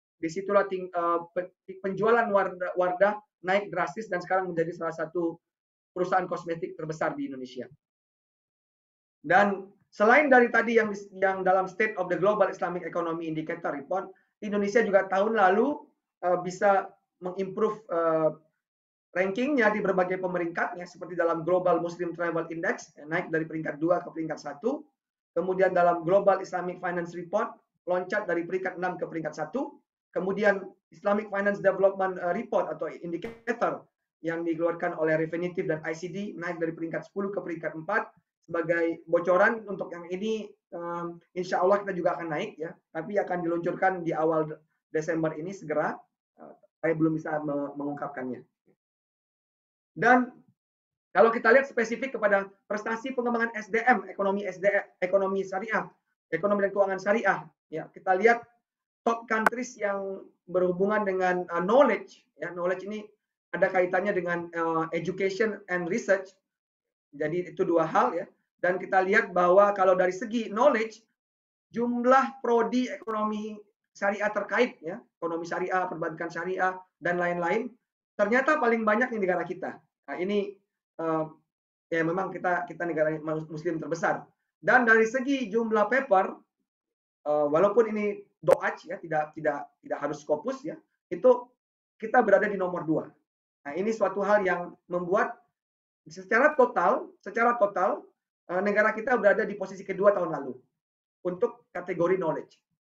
penjualan Wardah naik drastis dan sekarang menjadi salah satu perusahaan kosmetik terbesar di Indonesia. Dan selain dari tadi yang dalam State of the Global Islamic Economy Indicator Report, Indonesia juga tahun lalu bisa mengimprove rankingnya di berbagai peringkat, ya, seperti dalam Global Muslim Travel Index, naik dari peringkat 2 ke peringkat 1. Kemudian dalam Global Islamic Finance Report loncat dari peringkat 6 ke peringkat 1. Kemudian Islamic Finance Development Report atau indikator yang dikeluarkan oleh Refinitiv dan ICD naik dari peringkat 10 ke peringkat 4. Sebagai bocoran untuk yang ini, insya Allah kita juga akan naik, ya, tapi akan diluncurkan di awal Desember ini segera. Saya belum bisa mengungkapkannya. Dan kalau kita lihat spesifik kepada prestasi pengembangan SDM, ekonomi syariah, ekonomi dan keuangan syariah, ya, kita lihat top countries yang berhubungan dengan knowledge, ya, knowledge ini ada kaitannya dengan education and research. Jadi itu dua hal, ya. Dan kita lihat bahwa kalau dari segi knowledge, jumlah prodi ekonomi syariah terkait, ya, ekonomi syariah, perbankan syariah, dan lain-lain, ternyata paling banyak di negara kita. Nah, ini ya memang kita negara Muslim terbesar. Dan dari segi jumlah paper, walaupun ini DOAJ, ya, tidak harus Scopus, ya, itu kita berada di nomor 2. Nah, ini suatu hal yang membuat secara total negara kita berada di posisi kedua tahun lalu untuk kategori knowledge.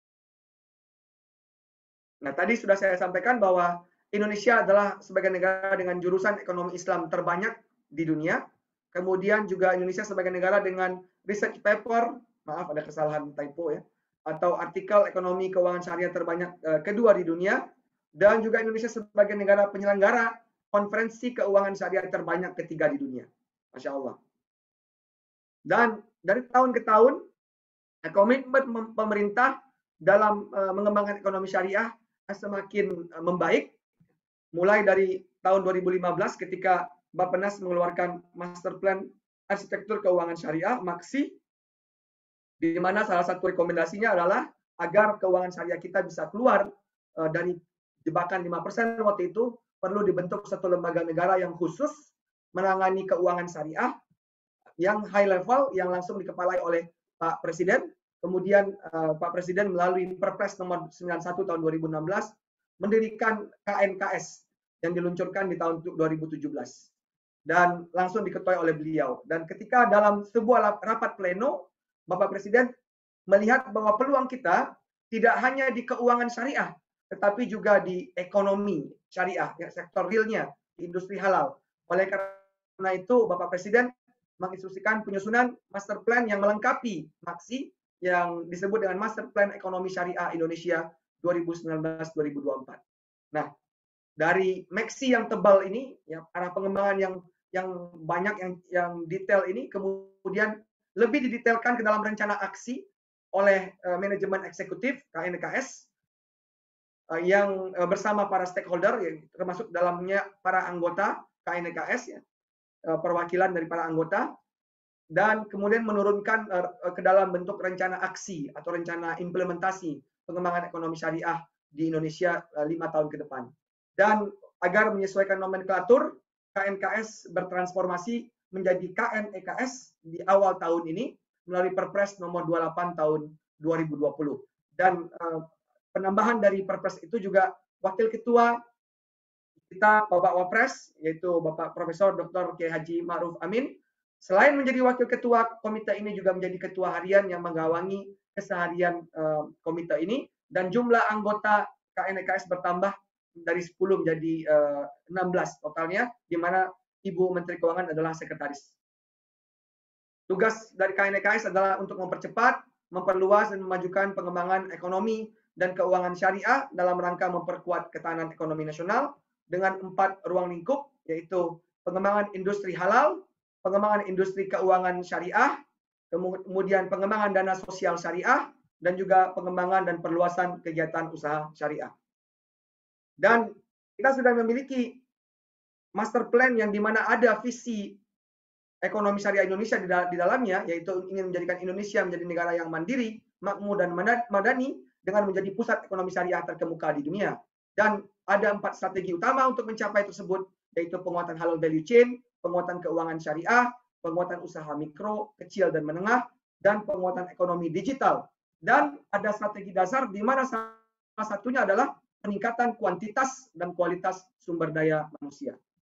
Nah, tadi sudah saya sampaikan bahwa Indonesia adalah sebagai negara dengan jurusan ekonomi Islam terbanyak di dunia. Kemudian juga Indonesia sebagai negara dengan research paper, maaf ada kesalahan typo, ya, atau artikel ekonomi keuangan syariah terbanyak kedua di dunia. Dan juga Indonesia sebagai negara penyelenggara konferensi keuangan syariah terbanyak ketiga di dunia. Masya Allah. Dan dari tahun ke tahun, komitmen pemerintah dalam mengembangkan ekonomi syariah semakin membaik. Mulai dari tahun 2015 ketika Bappenas mengeluarkan Master Plan Arsitektur Keuangan Syariah, MAKSI, di mana salah satu rekomendasinya adalah agar keuangan syariah kita bisa keluar dari jebakan 5% waktu itu, perlu dibentuk satu lembaga negara yang khusus menangani keuangan syariah yang high level, yang langsung dikepalai oleh Pak Presiden. Kemudian Pak Presiden melalui Perpres nomor 91 tahun 2016 mendirikan KNKS yang diluncurkan di tahun 2017 dan langsung diketuai oleh beliau. Dan ketika dalam sebuah rapat pleno, Bapak Presiden melihat bahwa peluang kita tidak hanya di keuangan syariah, tetapi juga di ekonomi syariah, ya, sektor realnya, di industri halal. Oleh karena itu, Bapak Presiden menginstruksikan penyusunan master plan yang melengkapi MAKSI yang disebut dengan Master Plan Ekonomi Syariah Indonesia 2019-2024. Nah, dari MAKSI yang tebal ini, ya, arah pengembangan yang banyak, yang detail ini, kemudian lebih didetailkan ke dalam rencana aksi oleh manajemen eksekutif KNKS yang bersama para stakeholder, ya, termasuk dalamnya para anggota KNKS, ya, perwakilan dari para anggota, dan kemudian menurunkan ke dalam bentuk rencana aksi atau rencana implementasi pengembangan ekonomi syariah di Indonesia 5 tahun ke depan. Dan agar menyesuaikan nomenklatur, KNKS bertransformasi menjadi KNEKS di awal tahun ini melalui Perpres nomor 28 tahun 2020. Dan penambahan dari Perpres itu juga Wakil Ketua kita Bapak Wapres, yaitu Bapak Profesor Dr. Kiai Haji Ma'ruf Amin, selain menjadi Wakil Ketua komite ini juga menjadi Ketua Harian yang menggawangi keseharian komite ini, dan jumlah anggota KNEKS bertambah dari 10 menjadi 16 totalnya, di mana Ibu Menteri Keuangan adalah sekretaris. Tugas dari KNEKS adalah untuk mempercepat, memperluas, dan memajukan pengembangan ekonomi dan keuangan syariah dalam rangka memperkuat ketahanan ekonomi nasional dengan 4 ruang lingkup, yaitu pengembangan industri halal, pengembangan industri keuangan syariah, kemudian pengembangan dana sosial syariah, dan juga pengembangan dan perluasan kegiatan usaha syariah. Dan kita sudah memiliki master plan yang dimana ada visi ekonomi syariah Indonesia di dalamnya, yaitu ingin menjadikan Indonesia menjadi negara yang mandiri, makmur, dan madani dengan menjadi pusat ekonomi syariah terkemuka di dunia. Dan ada 4 strategi utama untuk mencapai tersebut, yaitu penguatan halal value chain, penguatan keuangan syariah, penguatan usaha mikro, kecil, dan menengah, dan penguatan ekonomi digital. Dan ada strategi dasar di mana salah satunya adalah peningkatan kuantitas dan kualitas sumber daya manusia.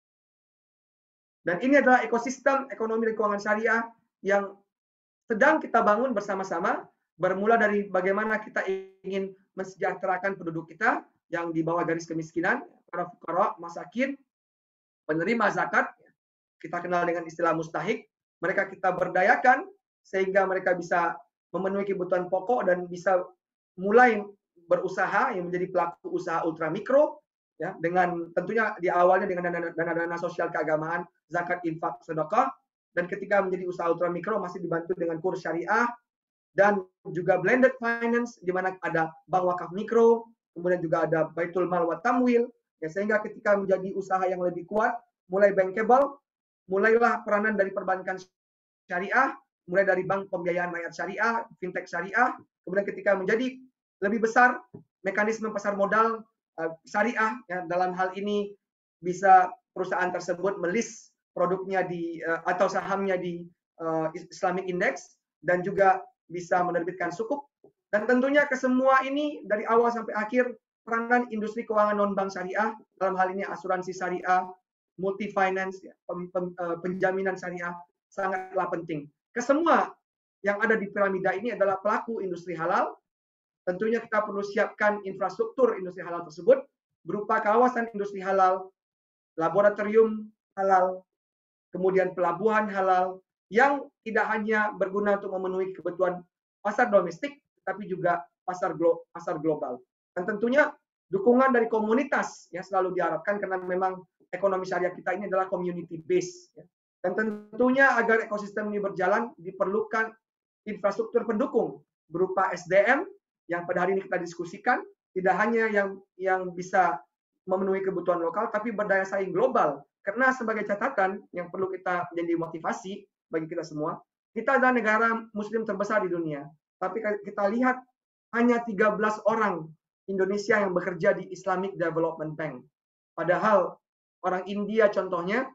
Dan ini adalah ekosistem ekonomi dan keuangan syariah yang sedang kita bangun bersama-sama, bermula dari bagaimana kita ingin mensejahterakan penduduk kita yang di bawah garis kemiskinan, para fuqara, masakin, penerima zakat, kita kenal dengan istilah mustahik, mereka kita berdayakan sehingga mereka bisa memenuhi kebutuhan pokok dan bisa mulai berusaha yang menjadi pelaku usaha ultra mikro, ya, dengan tentunya di awalnya dengan dana-dana sosial keagamaan, zakat, infak, sedekah, dan ketika menjadi usaha ultra mikro masih dibantu dengan kurs syariah dan juga blended finance di mana ada bank wakaf mikro, kemudian juga ada baitul mal wa tamwil, ya, sehingga ketika menjadi usaha yang lebih kuat, mulai bankable, mulailah peranan dari perbankan syariah, mulai dari bank pembiayaan rakyat syariah, fintech syariah, kemudian ketika menjadi lebih besar mekanisme pasar modal syariah, ya, dalam hal ini bisa perusahaan tersebut melis produknya di atau sahamnya di Islamic Index dan juga bisa menerbitkan sukuk. Dan tentunya kesemua ini dari awal sampai akhir peranan industri keuangan non bank syariah, dalam hal ini asuransi syariah, multi finance, ya, penjaminan syariah sangatlah penting. Kesemua yang ada di piramida ini adalah pelaku industri halal. Tentunya kita perlu siapkan infrastruktur industri halal tersebut berupa kawasan industri halal, laboratorium halal, kemudian pelabuhan halal yang tidak hanya berguna untuk memenuhi kebutuhan pasar domestik, tapi juga pasar global. Dan tentunya dukungan dari komunitas yang selalu diharapkan karena memang ekonomi syariah kita ini adalah community based. Ya. Dan tentunya agar ekosistem ini berjalan diperlukan infrastruktur pendukung berupa SDM yang pada hari ini kita diskusikan, tidak hanya yang bisa memenuhi kebutuhan lokal, tapi berdaya saing global. Karena sebagai catatan yang perlu kita menjadi motivasi bagi kita semua, kita adalah negara muslim terbesar di dunia. Tapi kita lihat hanya 13 orang Indonesia yang bekerja di Islamic Development Bank. Padahal orang India contohnya,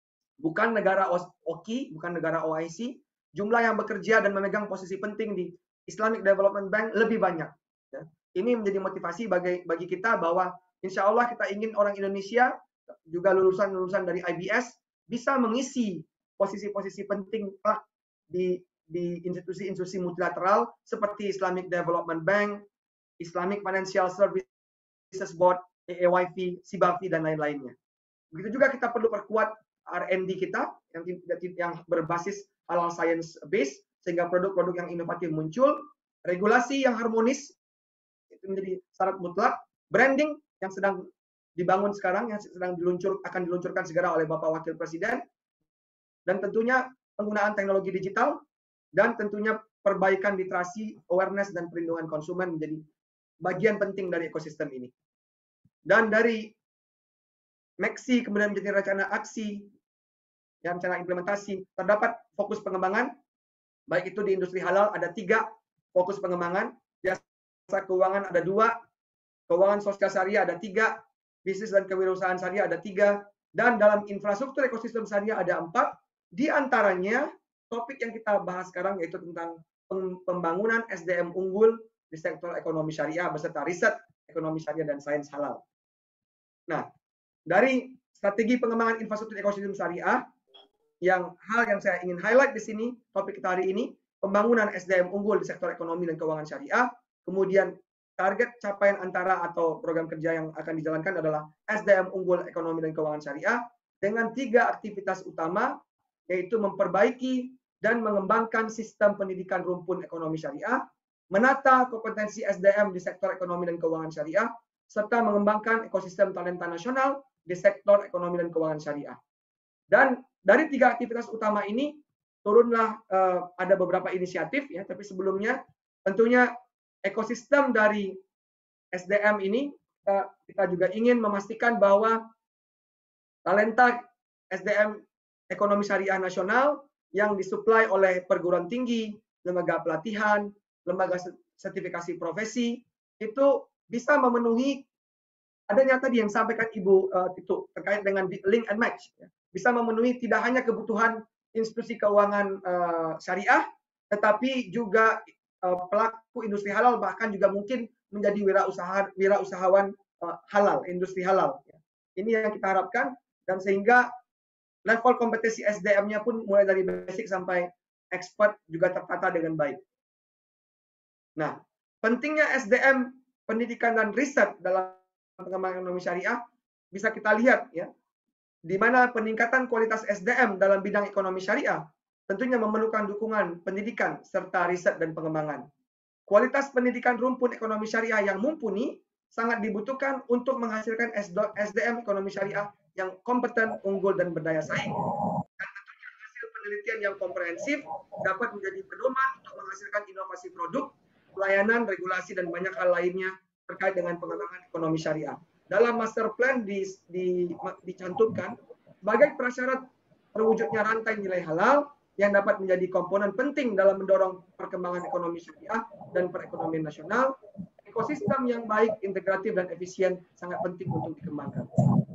bukan negara OKI, bukan negara OIC, jumlah yang bekerja dan memegang posisi penting di Islamic Development Bank lebih banyak. Ya. Ini menjadi motivasi bagi kita bahwa insya Allah kita ingin orang Indonesia, juga lulusan-lulusan dari IBS, bisa mengisi posisi-posisi penting di institusi-institusi multilateral seperti Islamic Development Bank, Islamic Financial Services Board, EAYP, SIBAFI, dan lain-lainnya. Begitu juga kita perlu perkuat R&D kita yang berbasis halal science base, sehingga produk-produk yang inovatif muncul, regulasi yang harmonis itu menjadi syarat mutlak, branding yang sedang dibangun sekarang, yang sedang akan diluncurkan segera oleh Bapak Wakil Presiden, dan tentunya penggunaan teknologi digital, dan tentunya perbaikan literasi, awareness, dan perlindungan konsumen menjadi bagian penting dari ekosistem ini. Dan dari MEXI kemudian menjadi rencana aksi, yang rencana implementasi, terdapat fokus pengembangan, baik itu di industri halal ada 3 fokus pengembangan, jasa keuangan ada 2, keuangan sosial syariah ada 3, bisnis dan kewirausahaan syariah ada 3, dan dalam infrastruktur ekosistem syariah ada 4. Di antaranya topik yang kita bahas sekarang yaitu tentang pembangunan SDM unggul di sektor ekonomi syariah beserta riset ekonomi syariah dan sains halal. Nah, dari strategi pengembangan infrastruktur ekosistem syariah, hal yang saya ingin highlight di sini, topik kita hari ini, pembangunan SDM unggul di sektor ekonomi dan keuangan syariah, kemudian target capaian antara atau program kerja yang akan dijalankan adalah SDM unggul ekonomi dan keuangan syariah dengan 3 aktivitas utama, yaitu memperbaiki dan mengembangkan sistem pendidikan rumpun ekonomi syariah, menata kompetensi SDM di sektor ekonomi dan keuangan syariah, serta mengembangkan ekosistem talenta nasional di sektor ekonomi dan keuangan syariah. Dan dari 3 aktivitas utama ini turunlah ada beberapa inisiatif ya, tapi sebelumnya tentunya ekosistem dari SDM ini kita juga ingin memastikan bahwa talenta SDM ekonomi syariah nasional yang disuplai oleh perguruan tinggi, lembaga pelatihan, lembaga sertifikasi profesi itu bisa memenuhi, adanya tadi yang disampaikan Ibu Titu terkait dengan link and match, ya. Bisa memenuhi tidak hanya kebutuhan institusi keuangan syariah, tetapi juga pelaku industri halal, bahkan juga mungkin menjadi wirausahawan halal, industri halal. Ini yang kita harapkan, dan sehingga level kompetensi SDM-nya pun mulai dari basic sampai expert juga tertata dengan baik. Nah, pentingnya SDM pendidikan dan riset dalam pengembangan ekonomi syariah bisa kita lihat ya, di mana peningkatan kualitas SDM dalam bidang ekonomi syariah tentunya memerlukan dukungan pendidikan serta riset dan pengembangan. Kualitas pendidikan rumpun ekonomi syariah yang mumpuni sangat dibutuhkan untuk menghasilkan SDM ekonomi syariah yang kompeten, unggul, dan berdaya saing. Dan tentunya hasil penelitian yang komprehensif dapat menjadi pedoman untuk menghasilkan inovasi produk, pelayanan, regulasi, dan banyak hal lainnya terkait dengan pengembangan ekonomi syariah. Dalam master plan dicantumkan sebagai prasyarat terwujudnya rantai nilai halal yang dapat menjadi komponen penting dalam mendorong perkembangan ekonomi syariah dan perekonomian nasional. Ekosistem yang baik, integratif, dan efisien sangat penting untuk dikembangkan.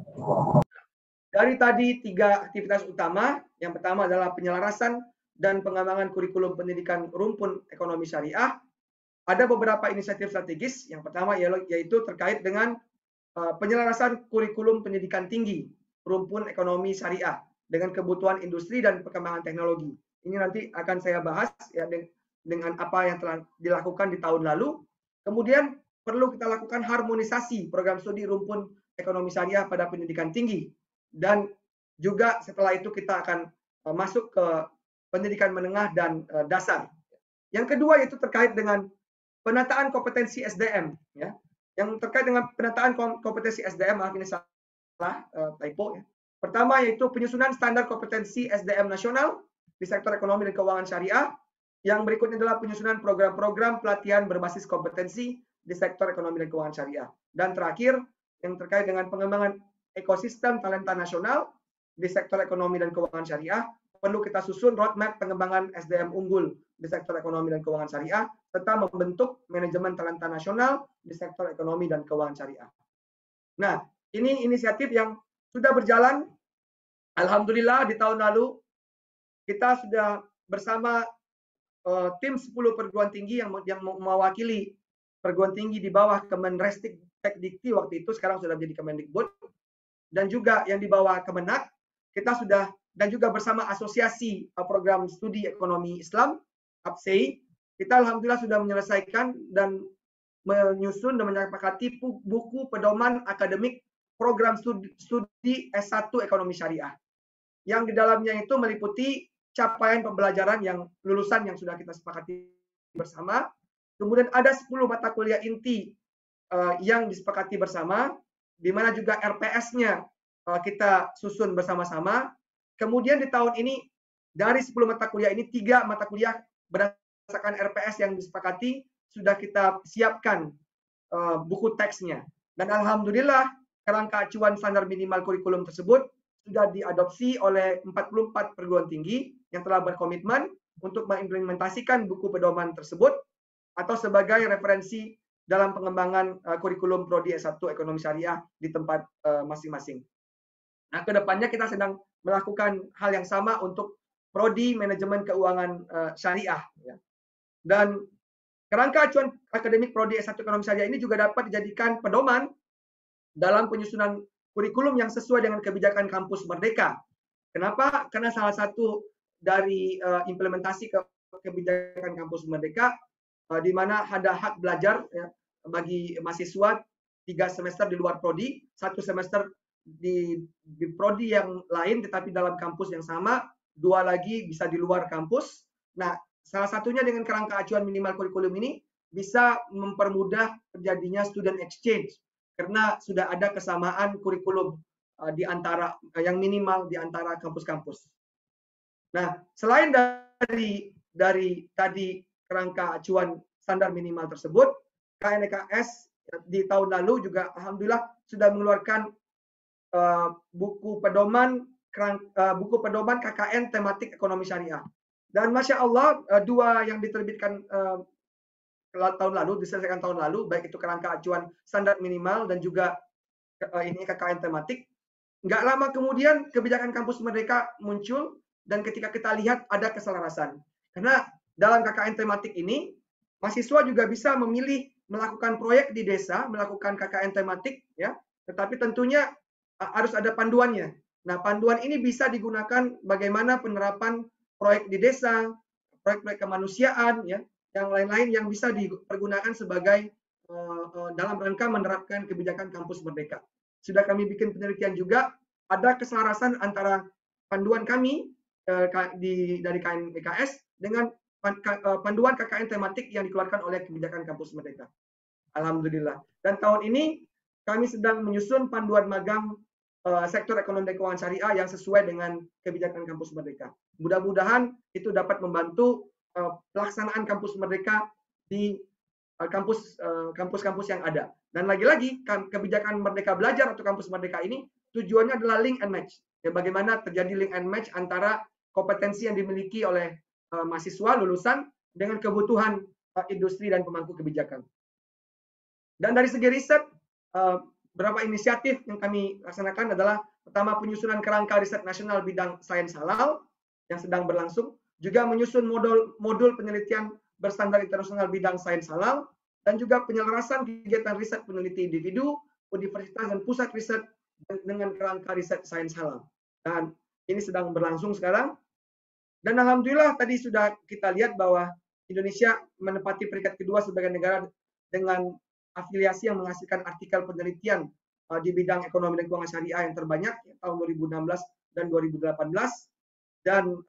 Dari tadi 3 aktivitas utama, yang pertama adalah penyelarasan dan pengembangan kurikulum pendidikan rumpun ekonomi syariah. Ada beberapa inisiatif strategis. Yang pertama yaitu terkait dengan penyelarasan kurikulum pendidikan tinggi rumpun ekonomi syariah dengan kebutuhan industri dan perkembangan teknologi. Ini nanti akan saya bahas ya dengan apa yang telah dilakukan di tahun lalu. Kemudian perlu kita lakukan harmonisasi program studi rumpun ekonomi syariah pada pendidikan tinggi, dan juga setelah itu kita akan masuk ke pendidikan menengah dan dasar. Yang kedua yaitu terkait dengan penataan kompetensi SDM ya. Yang terkait dengan penataan kompetensi SDM, maaf ini salah typo ya. Pertama yaitu penyusunan standar kompetensi SDM nasional di sektor ekonomi dan keuangan syariah. Yang berikutnya adalah penyusunan program-program pelatihan berbasis kompetensi di sektor ekonomi dan keuangan syariah. Dan terakhir yang terkait dengan pengembangan ekosistem talenta nasional di sektor ekonomi dan keuangan syariah, perlu kita susun roadmap pengembangan SDM unggul di sektor ekonomi dan keuangan syariah, serta membentuk manajemen talenta nasional di sektor ekonomi dan keuangan syariah. Nah, ini inisiatif yang sudah berjalan. Alhamdulillah di tahun lalu kita sudah bersama tim 10 perguruan tinggi yang mewakili perguruan tinggi di bawah Kemenristek-Dikti waktu itu, sekarang sudah menjadi Kemendikbud, dan juga yang di bawah Kemenak, kita sudah, dan juga bersama Asosiasi Program Studi Ekonomi Islam, APSEI, kita alhamdulillah sudah menyelesaikan dan menyusun dan menyepakati buku pedoman akademik program studi S1 Ekonomi Syariah. Yang di dalamnya itu meliputi capaian pembelajaran yang lulusan yang sudah kita sepakati bersama. Kemudian ada 10 mata kuliah inti yang disepakati bersama, di mana juga RPS-nya kita susun bersama-sama. Kemudian di tahun ini dari 10 mata kuliah ini 3 mata kuliah berdasarkan RPS yang disepakati sudah kita siapkan buku teksnya. Dan alhamdulillah kerangka acuan standar minimal kurikulum tersebut sudah diadopsi oleh 44 perguruan tinggi yang telah berkomitmen untuk mengimplementasikan buku pedoman tersebut atau sebagai referensi dalam pengembangan kurikulum Prodi S1 Ekonomi Syariah di tempat masing-masing. Nah, kedepannya kita sedang melakukan hal yang sama untuk Prodi Manajemen Keuangan Syariah. Ya. Dan kerangka acuan akademik Prodi S1 Ekonomi Syariah ini juga dapat dijadikan pedoman dalam penyusunan kurikulum yang sesuai dengan kebijakan kampus Merdeka. Kenapa? Karena salah satu dari implementasi kebijakan kampus Merdeka di mana ada hak belajar ya, bagi mahasiswa 3 semester di luar prodi, 1 semester di prodi yang lain tetapi dalam kampus yang sama, 2 lagi bisa di luar kampus. Nah, salah satunya dengan kerangka acuan minimal kurikulum ini bisa mempermudah terjadinya student exchange karena sudah ada kesamaan kurikulum di antara yang minimal di antara kampus-kampus. Nah, selain dari tadi kerangka acuan standar minimal tersebut, KNEKS di tahun lalu juga alhamdulillah sudah mengeluarkan buku pedoman KKN tematik ekonomi syariah. Dan Masya Allah 2 yang diterbitkan tahun lalu, diselesaikan tahun lalu, baik itu kerangka acuan standar minimal dan juga ini KKN tematik. Nggak lama kemudian kebijakan kampus Merdeka muncul dan ketika kita lihat ada keselarasan. Karena dalam KKN tematik ini mahasiswa juga bisa memilih melakukan proyek di desa, melakukan KKN tematik ya, tetapi tentunya harus ada panduannya. Nah, panduan ini bisa digunakan bagaimana penerapan proyek di desa, proyek-proyek kemanusiaan ya, yang lain-lain yang bisa dipergunakan sebagai dalam rangka menerapkan kebijakan kampus Merdeka. Sudah kami bikin penelitian juga, ada keselarasan antara panduan kami dari KNEKS dengan panduan KKN tematik yang dikeluarkan oleh kebijakan kampus Merdeka. Alhamdulillah. Dan tahun ini kami sedang menyusun panduan magang sektor ekonomi dan keuangan syariah yang sesuai dengan kebijakan kampus Merdeka. Mudah-mudahan itu dapat membantu pelaksanaan kampus Merdeka di kampus-kampus yang ada. Dan lagi-lagi kebijakan Merdeka Belajar atau kampus Merdeka ini tujuannya adalah link and match. Ya, bagaimana terjadi link and match antara kompetensi yang dimiliki oleh mahasiswa lulusan dengan kebutuhan industri dan pemangku kebijakan. Dan dari segi riset, beberapa inisiatif yang kami laksanakan adalah pertama penyusunan kerangka riset nasional bidang sains halal yang sedang berlangsung, juga menyusun modul penelitian berstandar internasional bidang sains halal, dan juga penyelarasan kegiatan riset peneliti individu, universitas dan pusat riset dengan kerangka riset sains halal. Dan ini sedang berlangsung sekarang. Dan alhamdulillah tadi sudah kita lihat bahwa Indonesia menempati peringkat kedua sebagai negara dengan afiliasi yang menghasilkan artikel penelitian di bidang ekonomi dan keuangan syariah yang terbanyak tahun 2016 dan 2018. Dan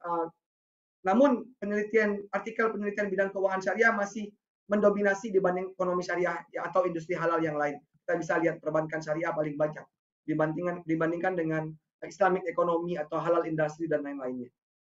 namun artikel penelitian bidang keuangan syariah masih mendominasi dibanding ekonomi syariah atau industri halal yang lain. Kita bisa lihat perbankan syariah paling banyak dibandingkan dengan Islamic ekonomi atau halal industri dan lain-lainnya.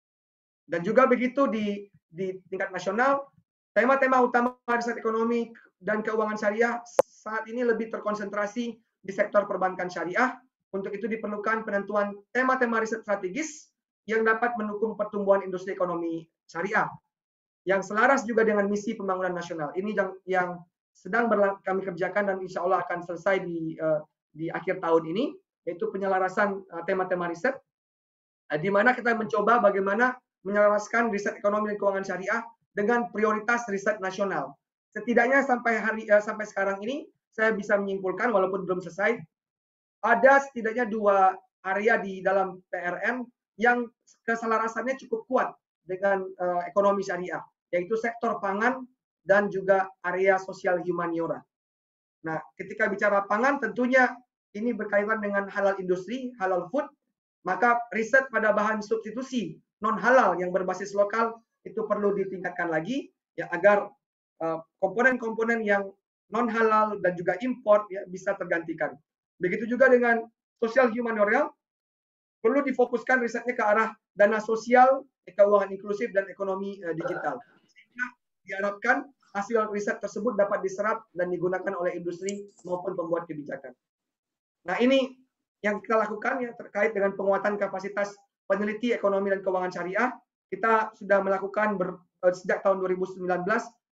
Dan juga begitu di tingkat nasional, tema-tema utama riset ekonomi dan keuangan syariah saat ini lebih terkonsentrasi di sektor perbankan syariah. Untuk itu diperlukan penentuan tema-tema riset strategis yang dapat mendukung pertumbuhan industri ekonomi syariah yang selaras juga dengan misi pembangunan nasional. Ini yang sedang kami kerjakan dan insya Allah akan selesai di akhir tahun ini, yaitu penyelarasan tema-tema riset, di mana kita mencoba bagaimana menyelaraskan riset ekonomi dan keuangan syariah dengan prioritas riset nasional. Setidaknya sampai sekarang ini saya bisa menyimpulkan walaupun belum selesai, ada setidaknya 2 area di dalam PRN yang keselarasannya cukup kuat dengan ekonomi syariah, yaitu sektor pangan dan juga area sosial humaniora. Nah, ketika bicara pangan tentunya ini berkaitan dengan halal industri, halal food, maka riset pada bahan substitusi non halal yang berbasis lokal itu perlu ditingkatkan lagi ya agar komponen-komponen yang non halal dan juga import ya bisa tergantikan. Begitu juga dengan sosial humaniora, perlu difokuskan risetnya ke arah dana sosial, keuangan inklusif dan ekonomi digital. Sehingga diharapkan hasil riset tersebut dapat diserap dan digunakan oleh industri maupun pembuat kebijakan. Nah, ini yang kita lakukan ya terkait dengan penguatan kapasitas peneliti ekonomi dan keuangan syariah. Kita sudah melakukan sejak tahun 2019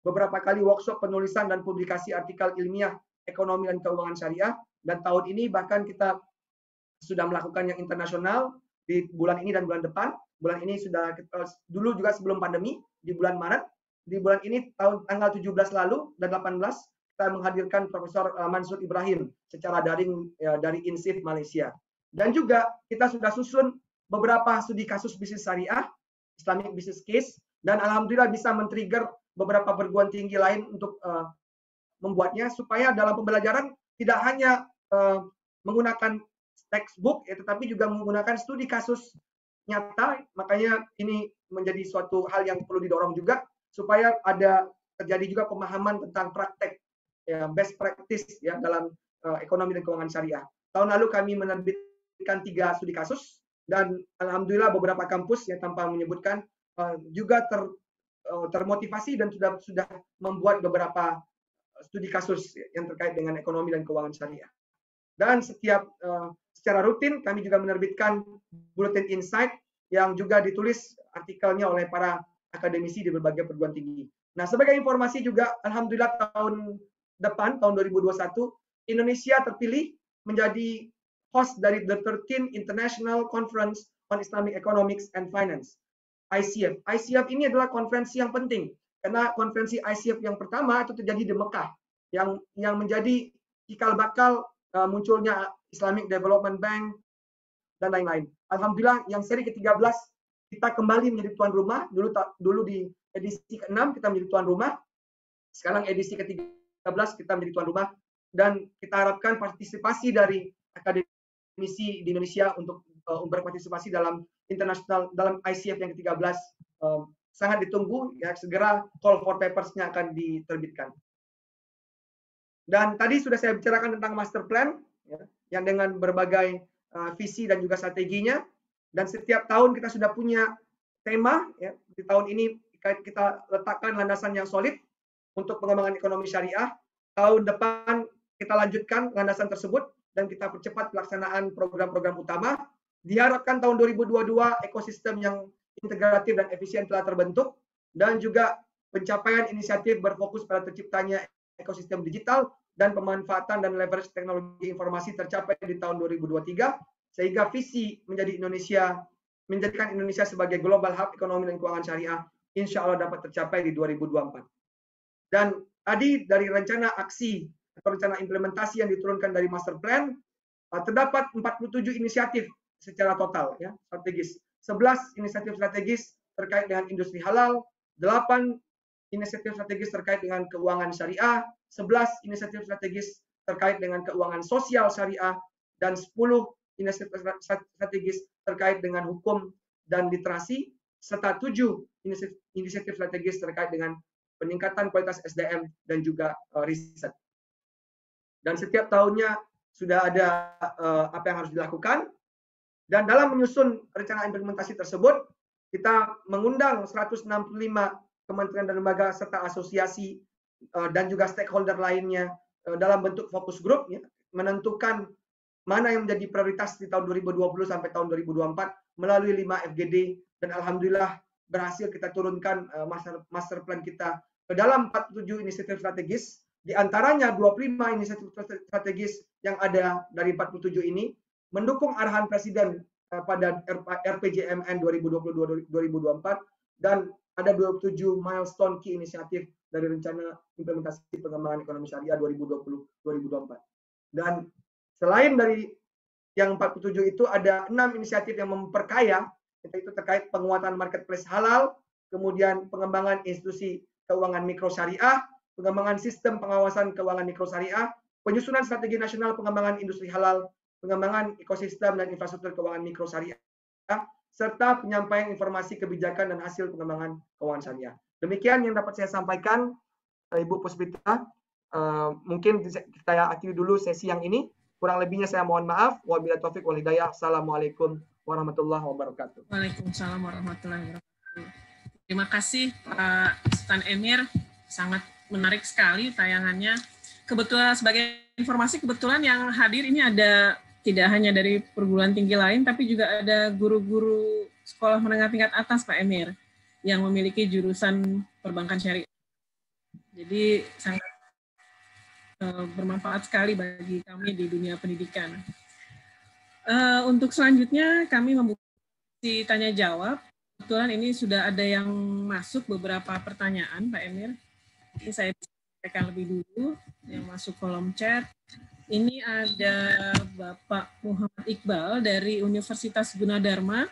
beberapa kali workshop penulisan dan publikasi artikel ilmiah ekonomi dan keuangan syariah, dan tahun ini bahkan kita sudah melakukan yang internasional di bulan ini dan bulan depan. Bulan ini sudah dulu juga sebelum pandemi di bulan Maret. Di bulan ini tanggal 17 lalu dan 18 kita menghadirkan Profesor Mansur Ibrahim secara daring dari INSIF Malaysia. Dan juga kita sudah susun beberapa studi kasus bisnis syariah, Islamic Business Case, dan alhamdulillah bisa men-trigger beberapa perguruan tinggi lain untuk membuatnya, supaya dalam pembelajaran tidak hanya menggunakan textbook, tetapi juga menggunakan studi kasus nyata. Makanya ini menjadi suatu hal yang perlu didorong juga, supaya ada terjadi juga pemahaman tentang praktek, best practice dalam ekonomi dan keuangan syariah. Tahun lalu kami menerbitkan 3 studi kasus, dan alhamdulillah beberapa kampus yang tanpa menyebutkan juga termotivasi dan sudah membuat beberapa studi kasus yang terkait dengan ekonomi dan keuangan syariah. Dan secara rutin kami juga menerbitkan Bulletin Insight yang juga ditulis artikelnya oleh para akademisi di berbagai perguruan tinggi. Nah, sebagai informasi juga, alhamdulillah tahun depan, tahun 2021, Indonesia terpilih menjadi host dari the 13th International Conference on Islamic Economics and Finance, ICF. ICF ini adalah konferensi yang penting, karena konferensi ICF yang pertama itu terjadi di Mekah, yang menjadi cikal bakal munculnya Islamic Development Bank dan lain-lain. Alhamdulillah yang seri ke-13 kita kembali menjadi tuan rumah. Dulu di edisi ke-6 kita menjadi tuan rumah. Sekarang edisi ke-13 kita menjadi tuan rumah, dan kita harapkan partisipasi dari akademisi di Indonesia untuk berpartisipasi dalam internasional, dalam ICF yang ke-13 sangat ditunggu ya. Segera call for papers-nya akan diterbitkan. Dan tadi sudah saya bicarakan tentang master plan ya, yang dengan berbagai visi dan juga strateginya. Dan setiap tahun kita sudah punya tema ya. Di tahun ini kita letakkan landasan yang solid untuk pengembangan ekonomi syariah. Tahun depan kita lanjutkan landasan tersebut dan kita percepat pelaksanaan program-program utama. Diharapkan tahun 2022 ekosistem yang integratif dan efisien telah terbentuk, dan juga pencapaian inisiatif berfokus pada terciptanya ekosistem digital dan pemanfaatan dan leverage teknologi informasi tercapai di tahun 2023, sehingga visi menjadikan Indonesia sebagai global hub ekonomi dan keuangan syariah insya Allah dapat tercapai di 2024. Dan tadi dari rencana aksi atau rencana implementasi yang diturunkan dari master plan, terdapat 47 inisiatif secara total ya, strategis. 11 inisiatif strategis terkait dengan industri halal, 8 inisiatif strategis terkait dengan keuangan syariah, 11 inisiatif strategis terkait dengan keuangan sosial syariah, dan 10 inisiatif strategis terkait dengan hukum dan literasi, serta 7 inisiatif strategis terkait dengan peningkatan kualitas SDM dan juga riset. Dan setiap tahunnya sudah ada apa yang harus dilakukan. Dan dalam menyusun rencana implementasi tersebut, kita mengundang 165 kementerian dan lembaga serta asosiasi dan juga stakeholder lainnya dalam bentuk fokus group, ya, menentukan mana yang menjadi prioritas di tahun 2020 sampai tahun 2024 melalui 5 FGD, dan alhamdulillah berhasil kita turunkan master plan kita ke dalam 47 inisiatif strategis. Di antaranya 25 inisiatif strategis yang ada dari 47 ini mendukung arahan Presiden pada RPJMN 2022-2024, dan ada 27 milestone key inisiatif dari rencana implementasi pengembangan ekonomi syariah 2020-2024. Dan selain dari yang 47 itu, ada 6 inisiatif yang memperkaya, yaitu terkait penguatan marketplace halal, kemudian pengembangan institusi keuangan mikro syariah, pengembangan sistem pengawasan keuangan mikro syariah, penyusunan strategi nasional pengembangan industri halal, pengembangan ekosistem dan infrastruktur keuangan mikro syariah, serta penyampaian informasi kebijakan dan hasil pengembangan keuangan syariah. Demikian yang dapat saya sampaikan, Ibu Puspita. Mungkin saya akhiri dulu sesi yang ini. Kurang lebihnya saya mohon maaf. Wabillahi taufik wal hidayah. Assalamualaikum warahmatullahi wabarakatuh. Waalaikumsalam warahmatullahi wabarakatuh. Terima kasih Pak Ustaz Emir. Sangat menarik sekali tayangannya. Kebetulan sebagai informasi, kebetulan yang hadir ini ada tidak hanya dari perguruan tinggi lain, tapi juga ada guru-guru sekolah menengah tingkat atas, Pak Emir, yang memiliki jurusan perbankan syariah. Jadi sangat bermanfaat sekali bagi kami di dunia pendidikan. Untuk selanjutnya kami membuka sesi tanya jawab. Kebetulan ini sudah ada yang masuk beberapa pertanyaan, Pak Emir. Ini saya sampaikan lebih dulu yang masuk kolom chat. Ini ada Bapak Muhammad Iqbal dari Universitas Gunadarma.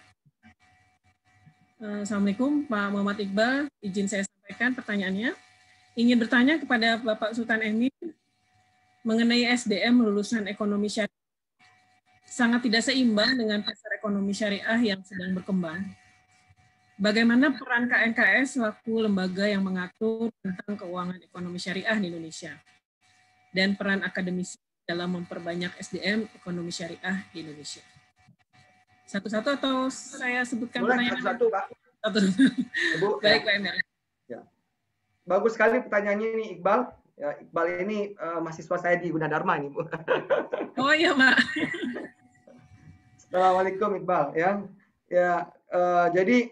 Assalamualaikum Pak Muhammad Iqbal, izin saya sampaikan pertanyaannya. Ingin bertanya kepada Bapak Sultan Emir mengenai SDM lulusan ekonomi syariah sangat tidak seimbang dengan pasar ekonomi syariah yang sedang berkembang. Bagaimana peran KNKS selaku lembaga yang mengatur tentang keuangan ekonomi syariah di Indonesia dan peran akademisi dalam memperbanyak SDM ekonomi syariah di Indonesia? Satu-satu atau saya sebutkan pertanyaan? Satu-satu, Pak. Ibu, baik, Pak Emir. Ya. Bagus sekali pertanyaannya ini, Iqbal. Ya, Iqbal ini mahasiswa saya di Gunadarma ini, Bu. Oh iya, Pak. Assalamualaikum, Iqbal. Ya, jadi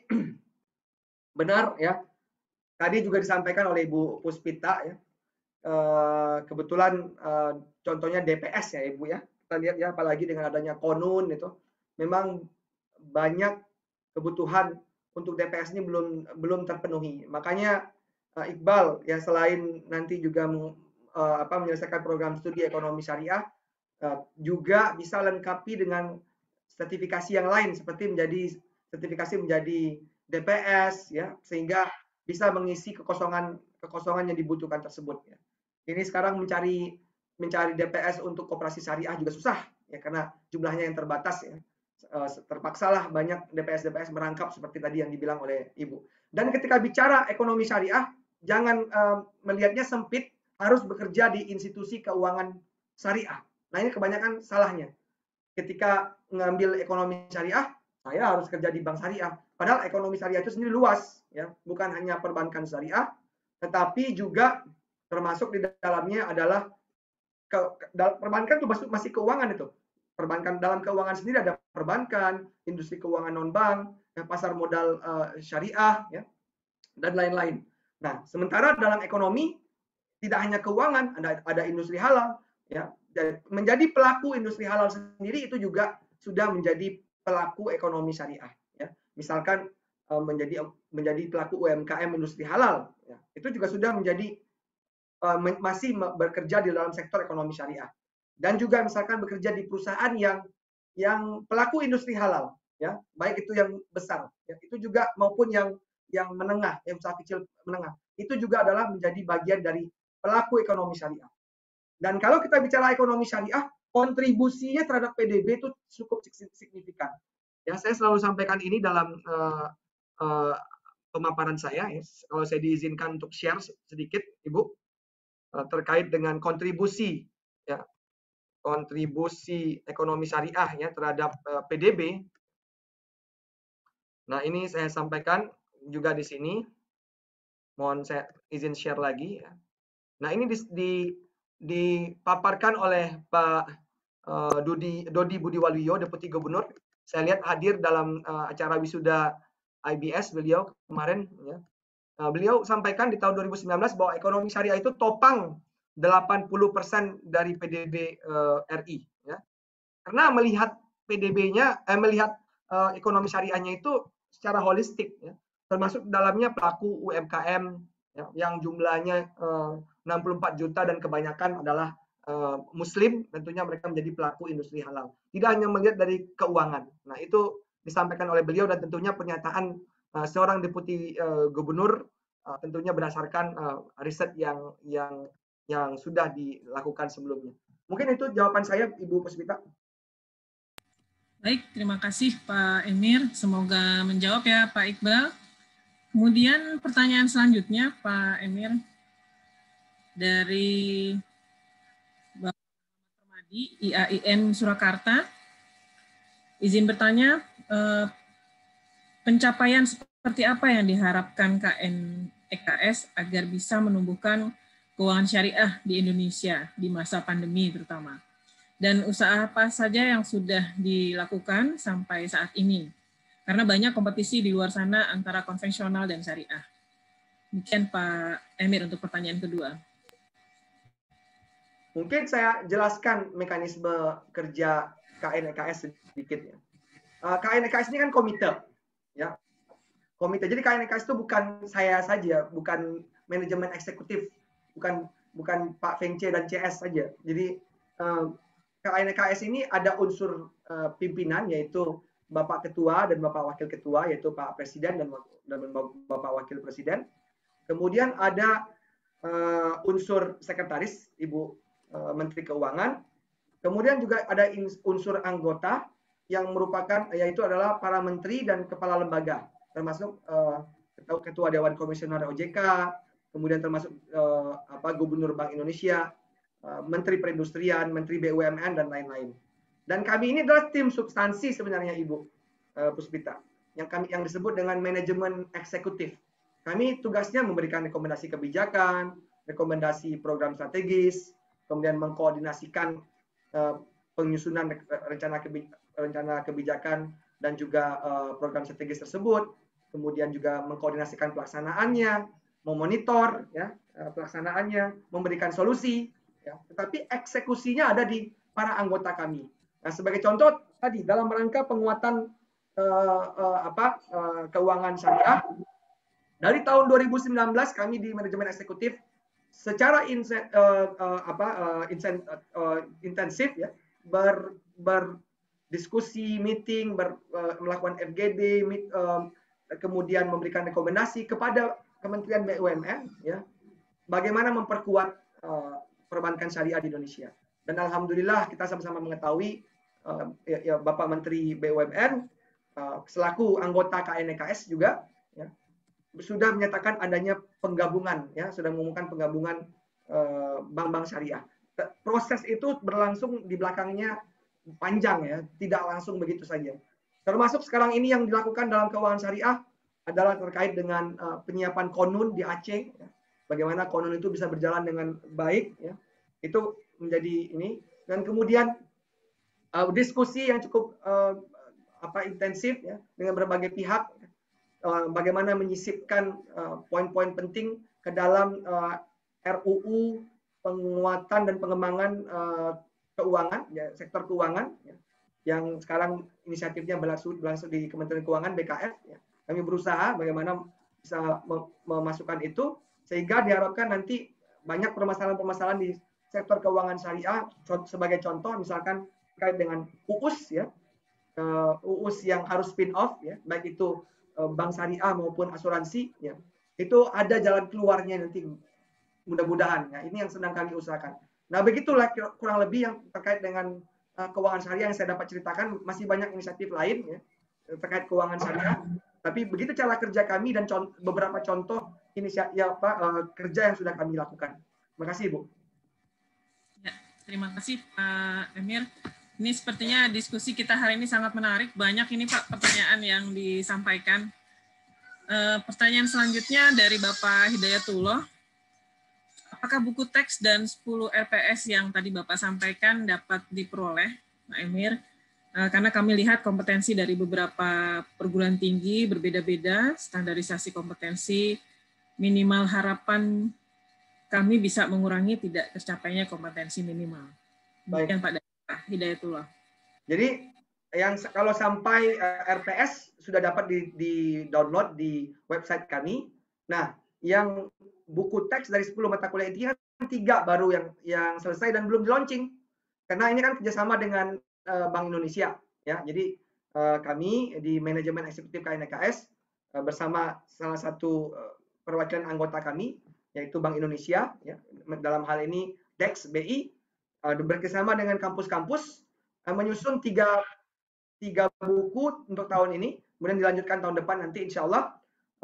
benar ya. Tadi juga disampaikan oleh Ibu Puspita ya. Kebetulan contohnya DPS ya, Ibu ya. Kita lihat ya, apalagi dengan adanya konun itu, memang banyak kebutuhan untuk DPS ini belum terpenuhi. Makanya Iqbal ya, selain nanti juga menyelesaikan program studi ekonomi syariah, juga bisa lengkapi dengan sertifikasi yang lain seperti sertifikasi menjadi DPS ya, sehingga bisa mengisi kekosongan yang dibutuhkan tersebut ya. Ini sekarang mencari DPS untuk koperasi syariah juga susah ya, karena jumlahnya yang terbatas ya. Terpaksalah banyak DPS merangkap seperti tadi yang dibilang oleh Ibu. Dan ketika bicara ekonomi syariah, jangan melihatnya sempit, harus bekerja di institusi keuangan syariah. Nah, ini kebanyakan salahnya. Ketika mengambil ekonomi syariah, saya harus kerja di bank syariah. Padahal ekonomi syariah itu sendiri luas, ya, bukan hanya perbankan syariah, tetapi juga termasuk di dalamnya adalah perbankan itu masih keuangan itu. Perbankan, dalam keuangan sendiri ada perbankan, industri keuangan non-bank, pasar modal syariah, ya, dan lain-lain. Nah, sementara dalam ekonomi tidak hanya keuangan, ada industri halal, ya. Menjadi pelaku industri halal sendiri itu juga sudah menjadi pelaku ekonomi syariah. Ya. Misalkan menjadi pelaku UMKM industri halal, ya. Itu juga sudah menjadi masih bekerja di dalam sektor ekonomi syariah. Dan juga misalkan bekerja di perusahaan yang pelaku industri halal, ya, baik itu yang besar, ya, itu juga maupun yang menengah, yang usaha kecil menengah, itu juga adalah menjadi bagian dari pelaku ekonomi syariah. Dan kalau kita bicara ekonomi syariah, kontribusinya terhadap PDB itu cukup signifikan. Ya, saya selalu sampaikan ini dalam pemaparan saya. Ya. Kalau saya diizinkan untuk share sedikit, Ibu, terkait dengan kontribusi, ya, kontribusi ekonomi syariah ya terhadap PDB. Nah, ini saya sampaikan juga di sini. Mohon saya izin share lagi. Ya. Nah, ini dipaparkan oleh Pak Dodi Budiwaluyo, Deputi Gubernur. Saya lihat hadir dalam acara wisuda IBS beliau kemarin. Ya. Beliau sampaikan di tahun 2019 bahwa ekonomi syariah itu topang 80% dari PDB RI. Ya. Karena melihat PDB-nya, melihat ekonomi syariahnya itu secara holistik, ya. Termasuk dalamnya pelaku UMKM ya, yang jumlahnya 64 juta dan kebanyakan adalah Muslim, tentunya mereka menjadi pelaku industri halal. Tidak hanya melihat dari keuangan. Nah, itu disampaikan oleh beliau dan tentunya pernyataan seorang Deputi Gubernur tentunya berdasarkan riset yang sudah dilakukan sebelumnya. Mungkin itu jawaban saya, Ibu Puspita. Baik, terima kasih Pak Emir. Semoga menjawab ya Pak Iqbal. Kemudian pertanyaan selanjutnya Pak Emir dari Bapak Permadi, IAIN Surakarta. Izin bertanya, pencapaian seperti apa yang diharapkan KNEKS agar bisa menumbuhkan keuangan syariah di Indonesia di masa pandemi terutama? Dan usaha apa saja yang sudah dilakukan sampai saat ini? Karena banyak kompetisi di luar sana antara konvensional dan syariah. Demikian Pak Emir untuk pertanyaan kedua. Mungkin saya jelaskan mekanisme kerja KNEKS sedikit ya. KNEKS ini kan komite, ya. Komite. Jadi KNEKS itu bukan saya saja, bukan manajemen eksekutif, bukan Pak Fengce dan CS saja. Jadi KNEKS ini ada unsur pimpinan, yaitu Bapak Ketua dan Bapak Wakil Ketua, yaitu Pak Presiden dan Bapak Wakil Presiden. Kemudian ada unsur sekretaris, Ibu Menteri Keuangan. Kemudian juga ada unsur anggota yang merupakan, yaitu adalah para menteri dan kepala lembaga, termasuk Ketua Dewan Komisioner OJK, kemudian termasuk Gubernur Bank Indonesia, Menteri Perindustrian, Menteri BUMN, dan lain-lain. Dan kami ini adalah tim substansi sebenarnya, Ibu Puspita, yang disebut dengan manajemen eksekutif. Kami tugasnya memberikan rekomendasi kebijakan, rekomendasi program strategis, kemudian mengkoordinasikan penyusunan rencana kebijakan dan juga program strategis tersebut, kemudian juga mengkoordinasikan pelaksanaannya, memonitor ya pelaksanaannya, memberikan solusi, ya. Tetapi eksekusinya ada di para anggota kami. Nah, sebagai contoh tadi dalam rangka penguatan keuangan syariah dari tahun 2019 kami di manajemen eksekutif secara intensif ya berdiskusi, meeting, melakukan FGD, kemudian memberikan rekomendasi kepada Kementerian BUMN ya bagaimana memperkuat perbankan syariah di Indonesia. Dan alhamdulillah kita sama-sama mengetahui Bapak Menteri BUMN selaku anggota KNEKS juga ya, sudah menyatakan adanya penggabungan ya, sudah mengumumkan penggabungan bank-bank syariah. Proses itu berlangsung di belakangnya panjang ya, tidak langsung begitu saja. Termasuk sekarang ini yang dilakukan dalam keuangan syariah adalah terkait dengan penyiapan konun di Aceh ya. Bagaimana konun itu bisa berjalan dengan baik ya. Itu menjadi ini, dan kemudian diskusi yang cukup intensif ya dengan berbagai pihak. Bagaimana menyisipkan poin-poin penting ke dalam RUU penguatan dan pengembangan keuangan, ya, sektor keuangan, ya, yang sekarang inisiatifnya berlangsung di Kementerian Keuangan BKF. Ya. Kami berusaha bagaimana bisa memasukkan itu sehingga diharapkan nanti banyak permasalahan-permasalahan di sektor keuangan syariah. Sebagai contoh, misalkan terkait dengan UUS, ya, UUS yang harus spin off, ya, baik itu bank syariah maupun asuransi, ya, itu ada jalan keluarnya nanti mudah-mudahan. Ya, ini yang sedang kami usahakan. Nah, begitulah kurang lebih yang terkait dengan keuangan syariah yang saya dapat ceritakan. Masih banyak inisiatif lain ya, terkait keuangan syariah. Tapi begitu cara kerja kami dan beberapa contoh kerja yang sudah kami lakukan. Terima kasih, Bu. Ya, terima kasih Pak Emir. Ini sepertinya diskusi kita hari ini sangat menarik. Banyak ini Pak pertanyaan yang disampaikan. Pertanyaan selanjutnya dari Bapak Hidayatullah. Apakah buku teks dan 10 RPS yang tadi Bapak sampaikan dapat diperoleh, Pak Emir? Karena kami lihat kompetensi dari beberapa perguruan tinggi berbeda-beda, standarisasi kompetensi, minimal harapan kami bisa mengurangi tidak tercapainya kompetensi minimal. Demikian Pak Hidayatullah. Jadi yang kalau sampai RPS sudah dapat di download di website kami. Nah, yang buku teks dari 10 mata kuliah ini kan 3 baru yang selesai dan belum di launching. Karena ini kan kerjasama dengan Bank Indonesia, ya. Jadi kami di manajemen eksekutif KNEKS bersama salah satu perwakilan anggota kami, yaitu Bank Indonesia, ya. Dalam hal ini DEX BI, bekerjasama dengan kampus-kampus menyusun tiga buku untuk tahun ini, kemudian dilanjutkan tahun depan nanti insya Allah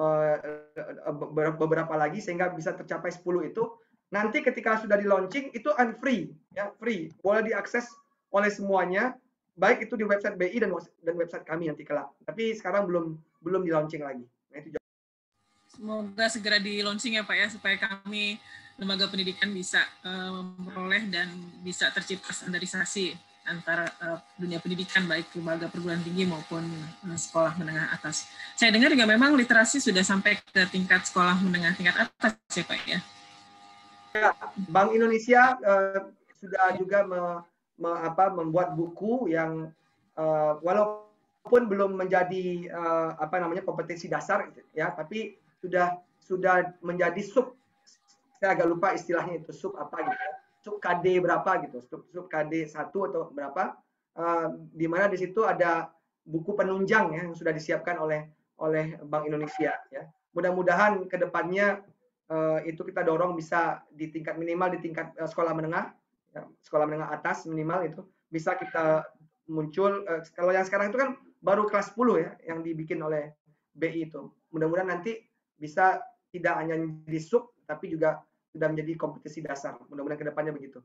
beberapa lagi sehingga bisa tercapai 10 itu. Nanti ketika sudah di launching itu free, ya, free, boleh diakses oleh semuanya, baik itu di website BI dan website kami nanti kelak. Tapi sekarang belum di launching lagi. Nah, itu. Semoga segera di launching ya Pak ya, supaya kami lembaga pendidikan bisa memperoleh dan bisa tercipta standarisasi antara dunia pendidikan baik lembaga perguruan tinggi maupun sekolah menengah atas. Saya dengar juga memang literasi sudah sampai ke tingkat sekolah menengah tingkat atas ya Pak ya. Ya, Bank Indonesia sudah juga membuat buku yang walaupun belum menjadi kompetensi dasar ya, tapi sudah menjadi sub, saya agak lupa istilahnya itu sub apa gitu ya. Sub KD berapa gitu, sub KD 1 atau berapa, di mana di situ ada buku penunjang ya, yang sudah disiapkan oleh Bank Indonesia ya. Mudah-mudahan ke depannya itu kita dorong bisa di tingkat minimal di tingkat sekolah menengah ya, sekolah menengah atas minimal itu bisa kita muncul. Kalau yang sekarang itu kan baru kelas 10 ya yang dibikin oleh BI itu. Mudah-mudahan nanti bisa tidak hanya di sub tapi juga sudah menjadi kompetensi dasar. Mudah-mudahan kedepannya begitu.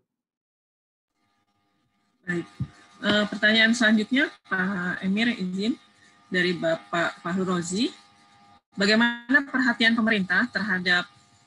Baik. Pertanyaan selanjutnya Pak Emir izin dari Bapak Fahru Rozi. Bagaimana perhatian pemerintah terhadap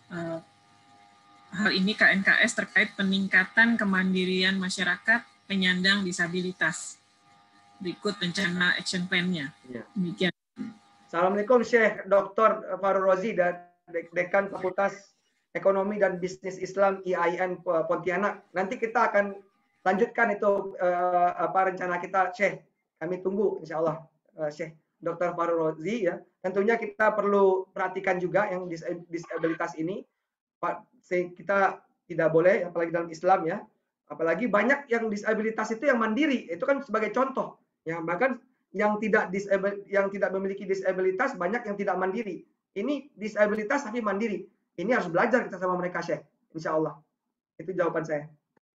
hal ini KNKS terkait peningkatan kemandirian masyarakat penyandang disabilitas? Berikut rencana action plan-nya. Ya. Demikian. Assalamualaikum Syekh Dr. Fahru Rozi, Dekan Fakultas Ekonomi dan Bisnis Islam IAIN Pontianak. Nanti kita akan lanjutkan itu rencana kita, Syekh. Kami tunggu insya Allah, Syekh Dr. Fahru Rozi ya. Tentunya kita perlu perhatikan juga yang disabilitas ini. Kita tidak boleh, apalagi dalam Islam ya. Apalagi banyak yang disabilitas itu yang mandiri. Itu kan sebagai contoh. Ya, bahkan yang tidak memiliki disabilitas banyak yang tidak mandiri. Ini disabilitas tapi mandiri. Ini harus belajar kita sama mereka, Syekh. Insya Allah. Itu jawaban saya.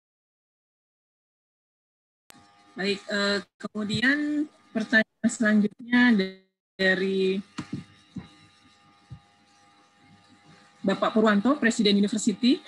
Baik, kemudian pertanyaan selanjutnya dari Bapak Purwanto, Presiden University.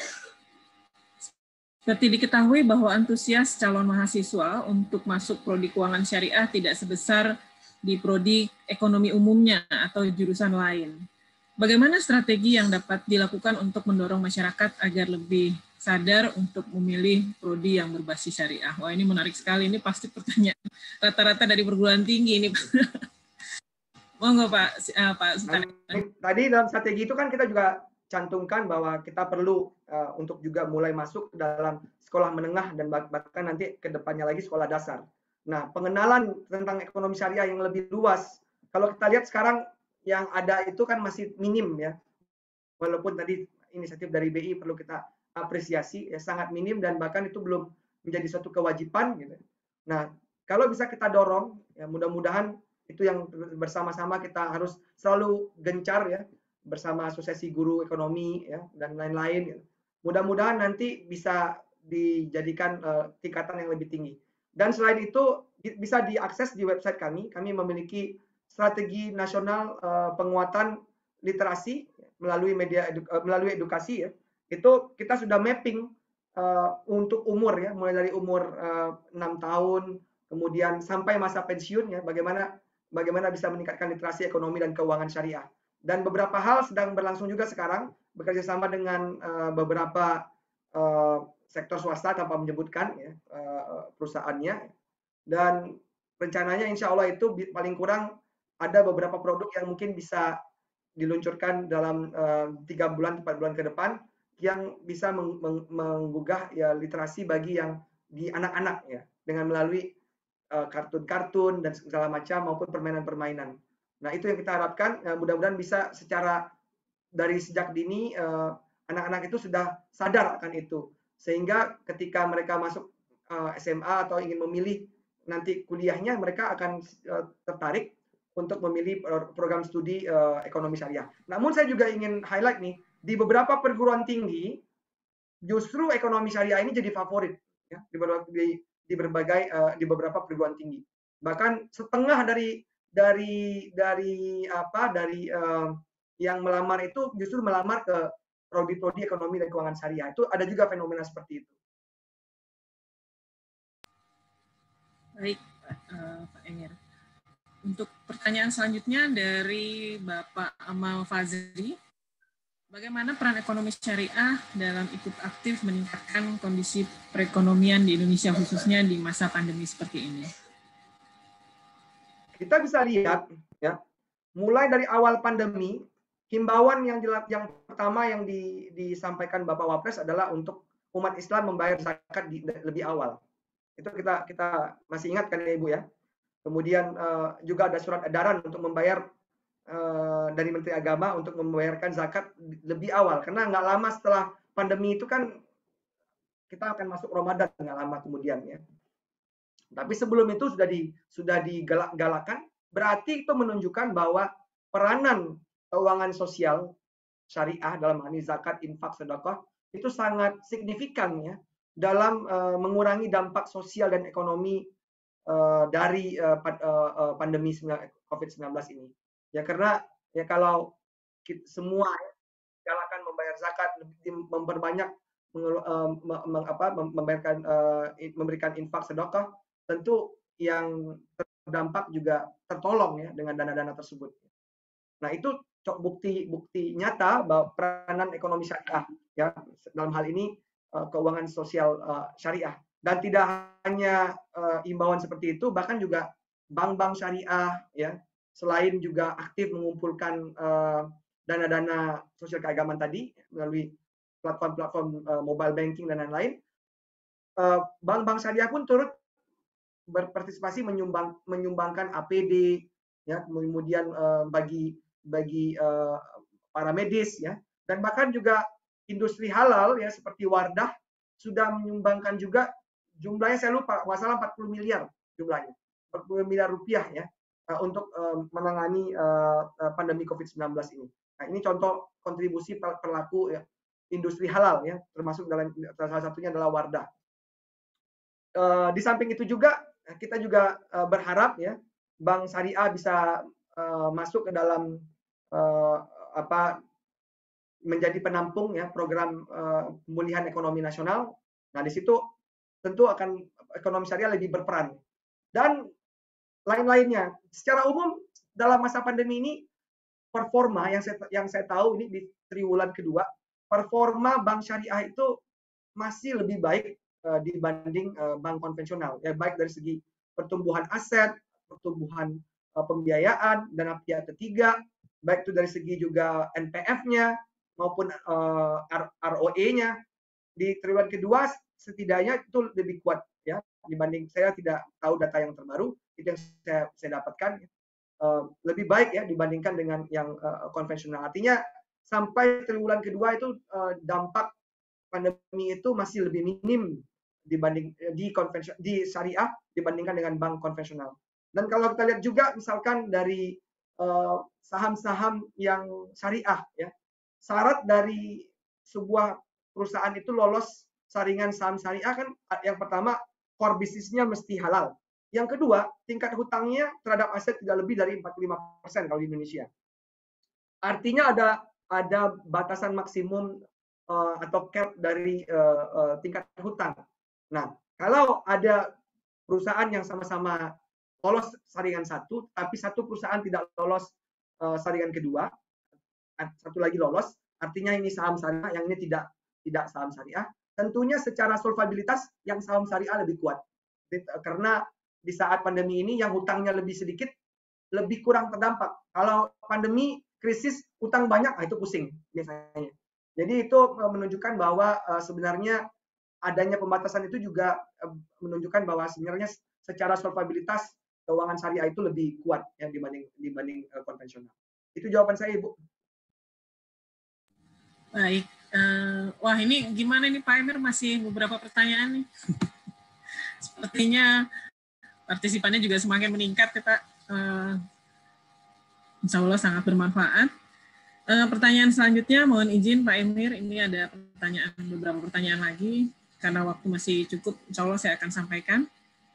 Seperti diketahui bahwa antusias calon mahasiswa untuk masuk prodi keuangan syariah tidak sebesar di prodi ekonomi umumnya atau jurusan lain. Bagaimana strategi yang dapat dilakukan untuk mendorong masyarakat agar lebih sadar untuk memilih prodi yang berbasis syariah? Wah, ini menarik sekali. Ini pasti pertanyaan rata-rata dari perguruan tinggi ini. Monggo Pak Sultan. Tadi dalam strategi itu kan kita juga cantumkan bahwa kita perlu untuk juga mulai masuk dalam sekolah menengah dan bahkan nanti ke depannya lagi sekolah dasar. Nah, pengenalan tentang ekonomi syariah yang lebih luas. Kalau kita lihat sekarang yang ada itu kan masih minim ya. Walaupun tadi inisiatif dari BI perlu kita apresiasi, ya sangat minim dan bahkan itu belum menjadi suatu kewajiban gitu. Nah, kalau bisa kita dorong, ya mudah-mudahan itu yang bersama-sama kita harus selalu gencar ya bersama asosiasi guru ekonomi ya dan lain-lain. Gitu. Mudah-mudahan nanti bisa dijadikan tingkatan yang lebih tinggi. Dan selain itu bisa diakses di website kami. Kami memiliki strategi nasional penguatan literasi melalui melalui edukasi ya. Itu kita sudah mapping untuk umur ya, mulai dari umur 6 tahun kemudian sampai masa pensiun ya, bagaimana bisa meningkatkan literasi ekonomi dan keuangan syariah. Dan beberapa hal sedang berlangsung juga sekarang bekerja sama dengan beberapa sektor swasta tanpa menyebutkan ya, perusahaannya. Dan rencananya insya Allah itu paling kurang ada beberapa produk yang mungkin bisa diluncurkan dalam 3 bulan, 4 bulan ke depan yang bisa menggugah ya literasi bagi yang di anak-anak ya dengan melalui kartun-kartun dan segala macam maupun permainan-permainan. Nah, itu yang kita harapkan mudah-mudahan bisa secara dari sejak dini anak-anak itu sudah sadar akan itu. Sehingga ketika mereka masuk SMA atau ingin memilih nanti kuliahnya mereka akan tertarik untuk memilih program studi ekonomi syariah. Namun saya juga ingin highlight nih, di beberapa perguruan tinggi justru ekonomi syariah ini jadi favorit ya, di beberapa perguruan tinggi. Bahkan setengah dari yang melamar itu justru melamar ke prodi-prodi ekonomi dan keuangan syariah. Itu ada juga fenomena seperti itu. Baik, Pak Emir. Untuk pertanyaan selanjutnya dari Bapak Amal Fazri. Bagaimana peran ekonomi syariah dalam ikut aktif meningkatkan kondisi perekonomian di Indonesia khususnya di masa pandemi seperti ini? Kita bisa lihat ya, mulai dari awal pandemi, himbauan yang pertama yang disampaikan Bapak Wapres adalah untuk umat Islam membayar zakat lebih awal. Itu kita masih ingat kan ya Ibu ya. Kemudian juga ada surat edaran untuk membayar dari Menteri Agama untuk membayarkan zakat lebih awal, karena nggak lama setelah pandemi itu kan kita akan masuk Ramadan, nggak lama kemudian ya. Tapi sebelum itu sudah digalakkan, berarti itu menunjukkan bahwa peranan keuangan sosial syariah dalam hal ini zakat, infak, sedekah itu sangat signifikan ya dalam mengurangi dampak sosial dan ekonomi dari pandemi COVID-19 ini. Ya karena ya kalau semua galakan membayar zakat, memperbanyak memberikan infak sedekah, tentu yang terdampak juga tertolong ya dengan dana-dana tersebut. Nah, itu bukti nyata bahwa peranan ekonomi syariah ya dalam hal ini keuangan sosial syariah. Dan tidak hanya imbauan seperti itu, bahkan juga bank-bank syariah ya selain juga aktif mengumpulkan dana-dana sosial keagamaan tadi melalui platform-platform mobile banking dan lain-lain, bank-bank syariah pun turut berpartisipasi menyumbangkan APD ya, kemudian bagi para medis ya, dan bahkan juga industri halal ya seperti Wardah sudah menyumbangkan juga, jumlahnya saya lupa, masalah 40 miliar jumlahnya, 40 miliar rupiah ya untuk menangani pandemi COVID-19 ini. Nah, ini contoh kontribusi pelaku ya, industri halal ya, termasuk dalam salah satunya adalah Wardah. Di samping itu juga kita juga berharap ya bank syariah bisa masuk ke dalam menjadi penampung ya program pemulihan ekonomi nasional. Nah, di situ tentu akan ekonomi syariah lebih berperan. Dan lain-lainnya. Secara umum dalam masa pandemi ini performa yang saya tahu ini di triwulan kedua, performa bank syariah itu masih lebih baik dibanding bank konvensional. Ya, baik dari segi pertumbuhan aset, pertumbuhan pembiayaan, dana pihak ketiga, baik itu dari segi juga NPF-nya maupun ROE-nya. Di triwulan kedua setidaknya itu lebih kuat ya dibanding, saya tidak tahu data yang terbaru, itu yang saya dapatkan lebih baik ya dibandingkan dengan yang konvensional. Artinya sampai triwulan kedua itu dampak pandemi itu masih lebih minim dibanding di syariah dibandingkan dengan bank konvensional. Dan kalau kita lihat juga misalkan dari saham-saham yang syariah ya, syarat dari sebuah perusahaan itu lolos saringan saham syariah kan yang pertama core bisnisnya mesti halal. Yang kedua, tingkat hutangnya terhadap aset tidak lebih dari 45% kalau di Indonesia. Artinya ada batasan maksimum atau cap dari tingkat hutang. Nah, kalau ada perusahaan yang sama-sama lolos saringan satu, tapi satu perusahaan tidak lolos saringan kedua, satu lagi lolos, artinya ini saham syariah, yang ini tidak saham syariah. Tentunya secara solvabilitas yang saham syariah lebih kuat. Karena di saat pandemi ini yang hutangnya lebih sedikit, lebih kurang terdampak. Kalau pandemi, krisis, hutang banyak, itu pusing biasanya. Jadi itu menunjukkan bahwa sebenarnya adanya pembatasan itu juga menunjukkan bahwa sebenarnya secara solvabilitas keuangan syariah itu lebih kuat ya dibanding konvensional. Itu jawaban saya, Ibu. Baik. Wah, ini gimana nih Pak Emir, masih beberapa pertanyaan nih. Sepertinya partisipannya juga semakin meningkat ya Pak. Insya Allah sangat bermanfaat. Pertanyaan selanjutnya, mohon izin Pak Emir, ini ada beberapa pertanyaan lagi. Karena waktu masih cukup, insya Allah saya akan sampaikan.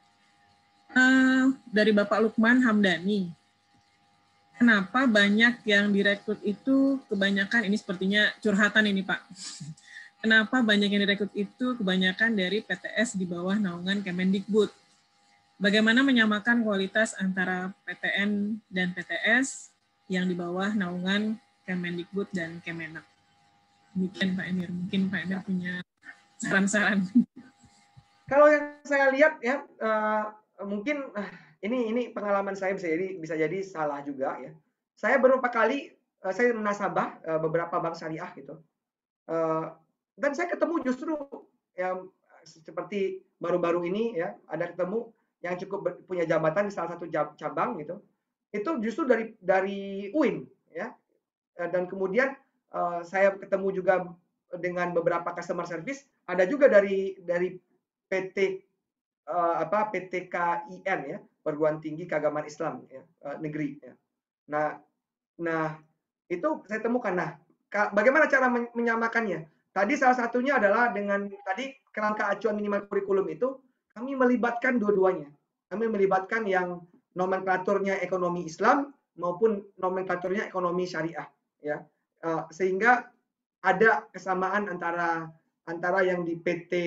Dari Bapak Lukman Hamdani. Kenapa banyak yang direkrut itu kebanyakan, ini sepertinya curhatan ini Pak. Kenapa banyak yang direkrut itu kebanyakan dari PTS di bawah naungan Kemendikbud? Bagaimana menyamakan kualitas antara PTN dan PTS yang di bawah naungan Kemendikbud dan Kemenak? Demikian Pak Emir. Mungkin Pak Emir punya saran-saran. Kalau yang saya lihat ya, mungkin ini pengalaman saya bisa jadi salah juga ya. Saya beberapa kali saya menasabah beberapa bank syariah gitu, dan saya ketemu justru yang seperti baru-baru ini ya, ada ketemu yang cukup punya jabatan di salah satu cabang gitu, itu justru dari UIN ya, dan kemudian saya ketemu juga dengan beberapa customer service, ada juga dari PT PTKIN ya, Perguruan Tinggi Keagamaan Islam ya, negeri ya. Nah itu saya temukan. Nah, bagaimana cara menyamakannya? Tadi salah satunya adalah dengan tadi kerangka acuan minimal kurikulum itu kami melibatkan dua-duanya. Kami melibatkan yang nomenklaturnya ekonomi Islam maupun nomenklaturnya ekonomi syariah ya. Sehingga ada kesamaan antara yang di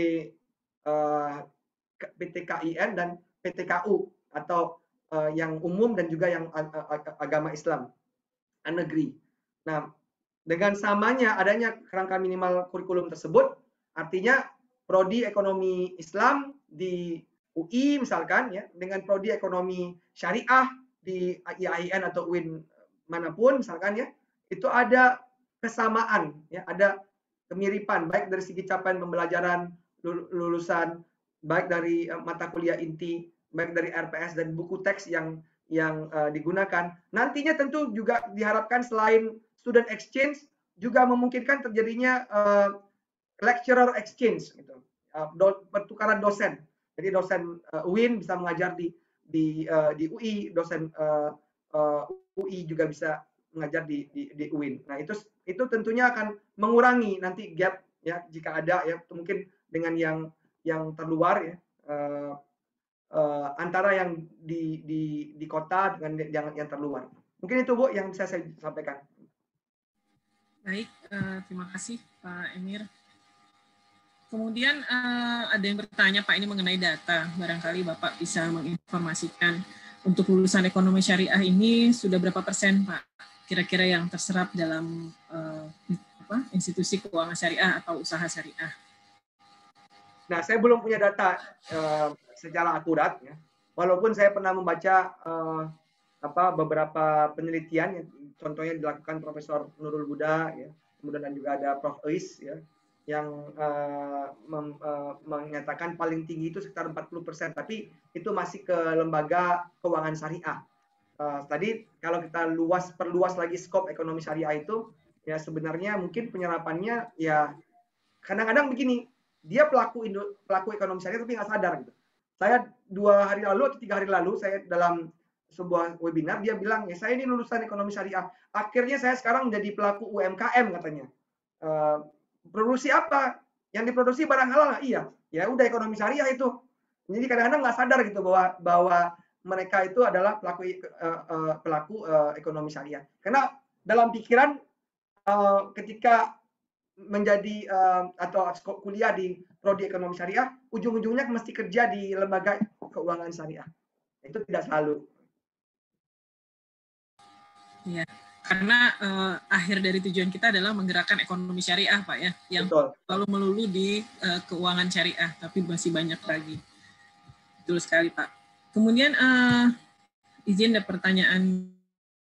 PTKIN dan PTKU atau yang umum dan juga yang agama Islam negeri. Nah, dengan samanya adanya kerangka minimal kurikulum tersebut, artinya prodi ekonomi Islam di UI misalkan ya, dengan prodi ekonomi syariah di IAIN atau UIN manapun misalkan ya, itu ada kesamaan ya, ada kemiripan baik dari segi capaian pembelajaran lulusan, baik dari mata kuliah inti, baik dari RPS dan buku teks yang digunakan. Nantinya tentu juga diharapkan selain student exchange juga memungkinkan terjadinya lecturer exchange gitu. Pertukaran dosen. Jadi dosen UIN bisa mengajar di UI, dosen UI juga bisa mengajar di UIN. Nah, itu tentunya akan mengurangi nanti gap ya, jika ada ya, mungkin dengan yang terluar ya, antara yang di kota dengan yang terluar. Mungkin itu Bu yang bisa saya sampaikan. Baik, terima kasih Pak Emir. Kemudian ada yang bertanya Pak ini mengenai data. Barangkali Bapak bisa menginformasikan untuk lulusan ekonomi syariah ini sudah berapa persen Pak kira-kira yang terserap dalam institusi keuangan syariah atau usaha syariah? Nah, saya belum punya data secara akurat ya. Walaupun saya pernah membaca beberapa penelitian yang contohnya dilakukan Profesor Nurul Huda ya, kemudian juga ada Prof. Eis ya, yang menyatakan paling tinggi itu sekitar 40%, tapi itu masih ke lembaga keuangan syariah. Tadi kalau kita perluas lagi skop ekonomi syariah itu ya, sebenarnya mungkin penyerapannya ya kadang-kadang begini, dia pelaku ekonomi syariah tapi nggak sadar gitu. Saya 2 hari lalu atau 3 hari lalu saya dalam sebuah webinar dia bilang ya, saya ini lulusan ekonomi syariah, akhirnya saya sekarang menjadi pelaku UMKM katanya. Produksi apa? Yang diproduksi barang halal nggak? Iya, ya udah ekonomi syariah itu. Jadi kadang-kadang nggak sadar gitu bahwa mereka itu adalah pelaku ekonomi syariah. Karena dalam pikiran ketika menjadi atau kuliah di prodi ekonomi syariah, ujung-ujungnya mesti kerja di lembaga keuangan syariah. Itu tidak selalu. Ya, karena akhir dari tujuan kita adalah menggerakkan ekonomi syariah, Pak ya, yang selalu melulu di keuangan syariah, tapi masih banyak lagi. Betul sekali, Pak. Kemudian izin ada pertanyaan,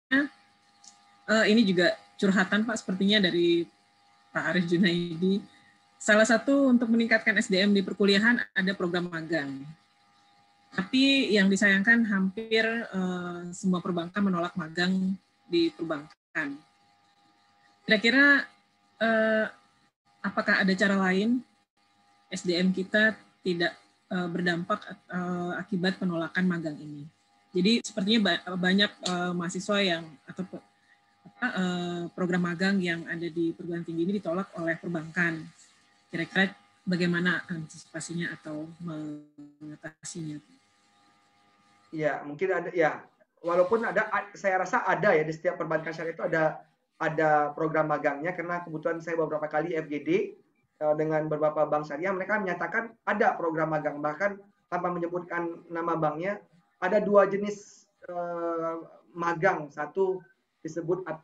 ini juga curhatan, Pak, sepertinya dari Pak Arif Junaidi. Salah satu untuk meningkatkan SDM di perkuliahan ada program magang. Tapi yang disayangkan hampir semua perbankan menolak magang di perbankan. Kira-kira apakah ada cara lain SDM kita tidak berdampak akibat penolakan magang ini? Jadi sepertinya banyak mahasiswa yang atau program magang yang ada di perguruan tinggi ini ditolak oleh perbankan. Kira-kira bagaimana antisipasinya atau mengatasinya? Ya, mungkin ada ya. Walaupun ada, saya rasa ada ya di setiap perbankan syariah itu ada program magangnya, karena kebetulan saya beberapa kali FGD dengan beberapa bank syariah, mereka menyatakan ada program magang, bahkan tanpa menyebutkan nama banknya. Ada 2 jenis magang, satu disebut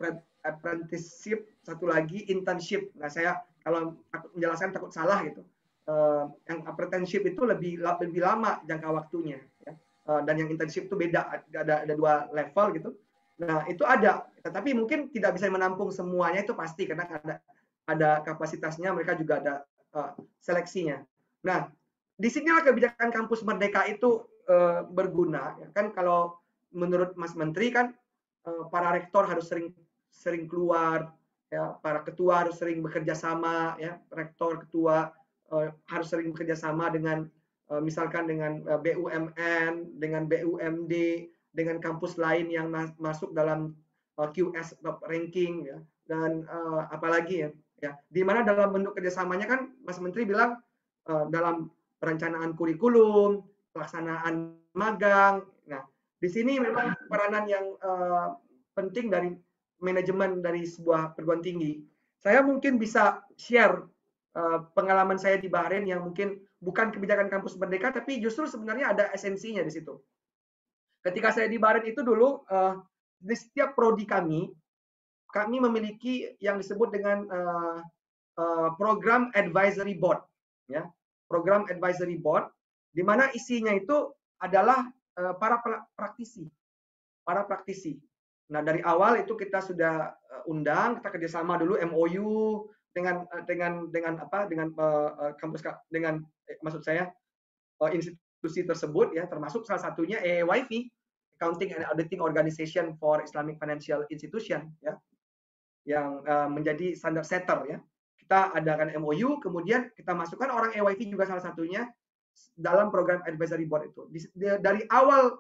apprenticeship, satu lagi internship. Nah, saya kalau menjelaskan takut salah gitu. Yang apprenticeship itu lebih lama jangka waktunya, ya. Dan yang internship itu beda, ada 2 level gitu. Nah, itu ada, tetapi mungkin tidak bisa menampung semuanya, itu pasti karena ada kapasitasnya, mereka juga ada seleksinya. Nah, disinilah kebijakan kampus merdeka itu berguna, ya kan. Kalau menurut Mas Menteri kan para rektor harus sering keluar, ya, para ketua harus sering bekerja sama, ya, rektor ketua harus sering bekerja sama dengan misalkan dengan BUMN, dengan BUMD, dengan kampus lain yang masuk dalam QS ranking, ya, dan apalagi ya, di mana dalam bentuk kerjasamanya kan Mas Menteri bilang dalam perencanaan kurikulum, pelaksanaan magang. Nah, di sini memang peranan yang penting dari manajemen dari sebuah perguruan tinggi. Saya mungkin bisa share pengalaman saya di Bahrain yang mungkin bukan kebijakan kampus merdeka, tapi justru sebenarnya ada esensinya di situ. Ketika saya di Bahrain itu dulu, di setiap prodi kami memiliki yang disebut dengan program advisory board, ya, program advisory board, di mana isinya itu adalah para praktisi. Nah, dari awal itu kita sudah undang, kita kerjasama dulu MOU dengan kampus, dengan maksud saya institusi tersebut, ya, termasuk salah satunya AAYV, Accounting and Auditing Organization for Islamic Financial Institution, ya, yang menjadi standard setter, ya. Kita adakan MOU, kemudian kita masukkan orang AAYV juga salah satunya dalam program advisory board itu. Dari awal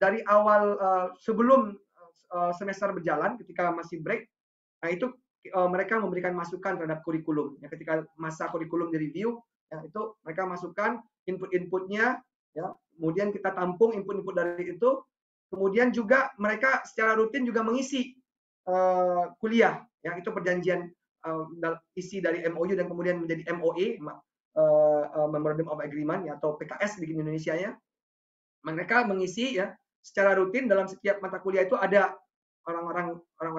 sebelum semester berjalan, ketika masih break, nah itu mereka memberikan masukan terhadap kurikulum. Ya, ketika masa kurikulum direview, ya, itu mereka masukkan input-inputnya, ya, kemudian kita tampung input-input dari itu, kemudian juga mereka secara rutin juga mengisi kuliah, ya, itu perjanjian isi dari MOU dan kemudian menjadi MOA, Memorandum of Agreement, ya, atau PKS di Indonesia, ya. Mereka mengisi, ya, secara rutin dalam setiap mata kuliah itu ada orang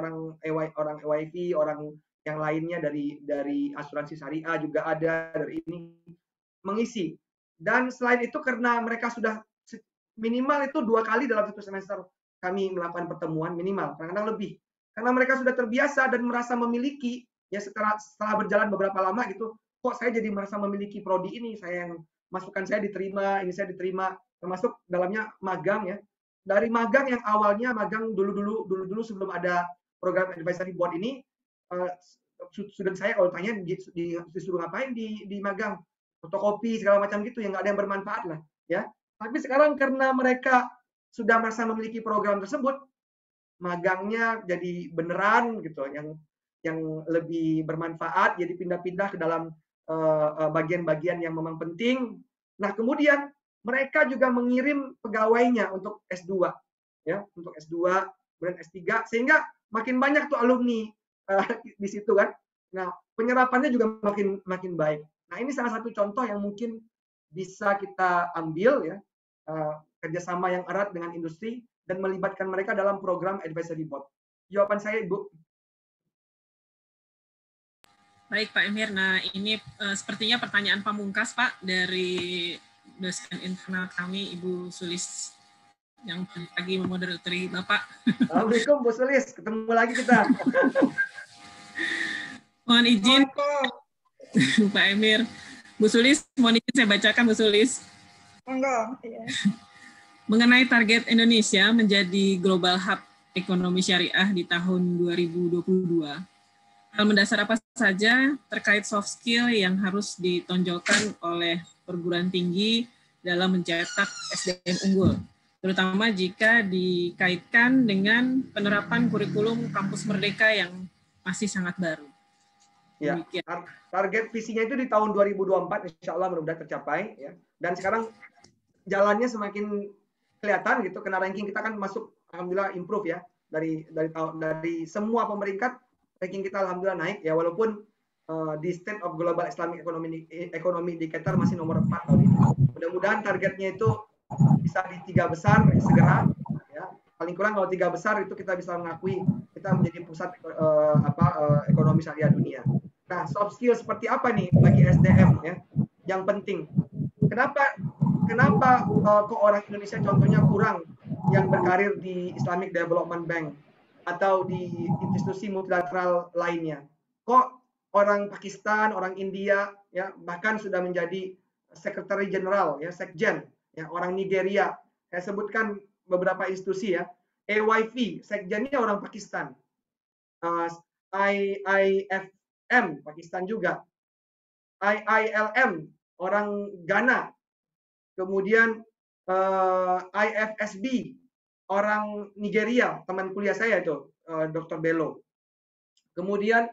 AAYV, orang yang lainnya dari asuransi syariah juga ada, dari ini mengisi. Dan selain itu karena mereka sudah minimal itu 2 kali dalam 1 semester kami melakukan pertemuan minimal, kadang-kadang lebih. Karena mereka sudah terbiasa dan merasa memiliki, ya, setelah berjalan beberapa lama gitu, kok saya jadi merasa memiliki prodi ini, masukan saya diterima, ini saya diterima, termasuk dalamnya magang, ya. Dari magang yang awalnya magang dulu sebelum ada program advisory board ini, student saya kalau tanya disuruh ngapain di magang, fotokopi segala macam gitu, yang nggak ada yang bermanfaat lah, ya. Tapi sekarang karena mereka sudah merasa memiliki program tersebut, magangnya jadi beneran gitu, yang lebih bermanfaat, jadi pindah-pindah ke dalam bagian-bagian yang memang penting. Nah, kemudian mereka juga mengirim pegawainya untuk S2, ya, untuk S2, kemudian S3, sehingga makin banyak tuh alumni di situ kan. Nah, penyerapannya juga makin baik. Nah, ini salah satu contoh yang mungkin bisa kita ambil, ya, kerjasama yang erat dengan industri dan melibatkan mereka dalam program advisory board. Jawaban saya, Ibu. Baik, Pak Emir. Nah, ini sepertinya pertanyaan pamungkas, Pak, dari dosen internal kami, Ibu Sulis, yang lagi memoderatori Bapak. Assalamualaikum, Bu Sulis. Ketemu lagi kita. Mohon izin, Pak Emir. Bu Sulis, mohon izin saya bacakan, Bu Sulis. Enggak, ya. Mengenai target Indonesia menjadi global hub ekonomi syariah di tahun 2022, hal mendasar apa saja terkait soft skill yang harus ditonjolkan oleh perguruan tinggi dalam mencetak SDM unggul, terutama jika dikaitkan dengan penerapan kurikulum kampus merdeka yang masih sangat baru. Ya, target visinya itu di tahun 2024, insya Allah mudah-mudahan tercapai, ya. Dan sekarang jalannya semakin kelihatan gitu, karena ranking kita kan masuk, alhamdulillah improve, ya, dari semua pemeringkat, ranking kita alhamdulillah naik, ya, walaupun di State of Global Islamic Economy Indicator masih nomor 4 tahun ini. Mudah-mudahan targetnya itu bisa di 3 besar segera, ya. paling kurang kalau 3 besar itu kita bisa mengakui kita menjadi pusat ekonomi syariah dunia. Nah, soft skill seperti apa nih bagi SDM ya yang penting? Kenapa kok orang Indonesia contohnya kurang yang berkarir di Islamic Development Bank atau di institusi multilateral lainnya? Kok orang Pakistan, orang India ya bahkan sudah menjadi Secretary General ya, Sekjen ya, orang Nigeria. Saya sebutkan beberapa institusi ya. AYV, sekjennya orang Pakistan. IIFM, Pakistan juga. IILM, orang Ghana. Kemudian IFSB, orang Nigeria, teman kuliah saya itu, Dr. Bello. Kemudian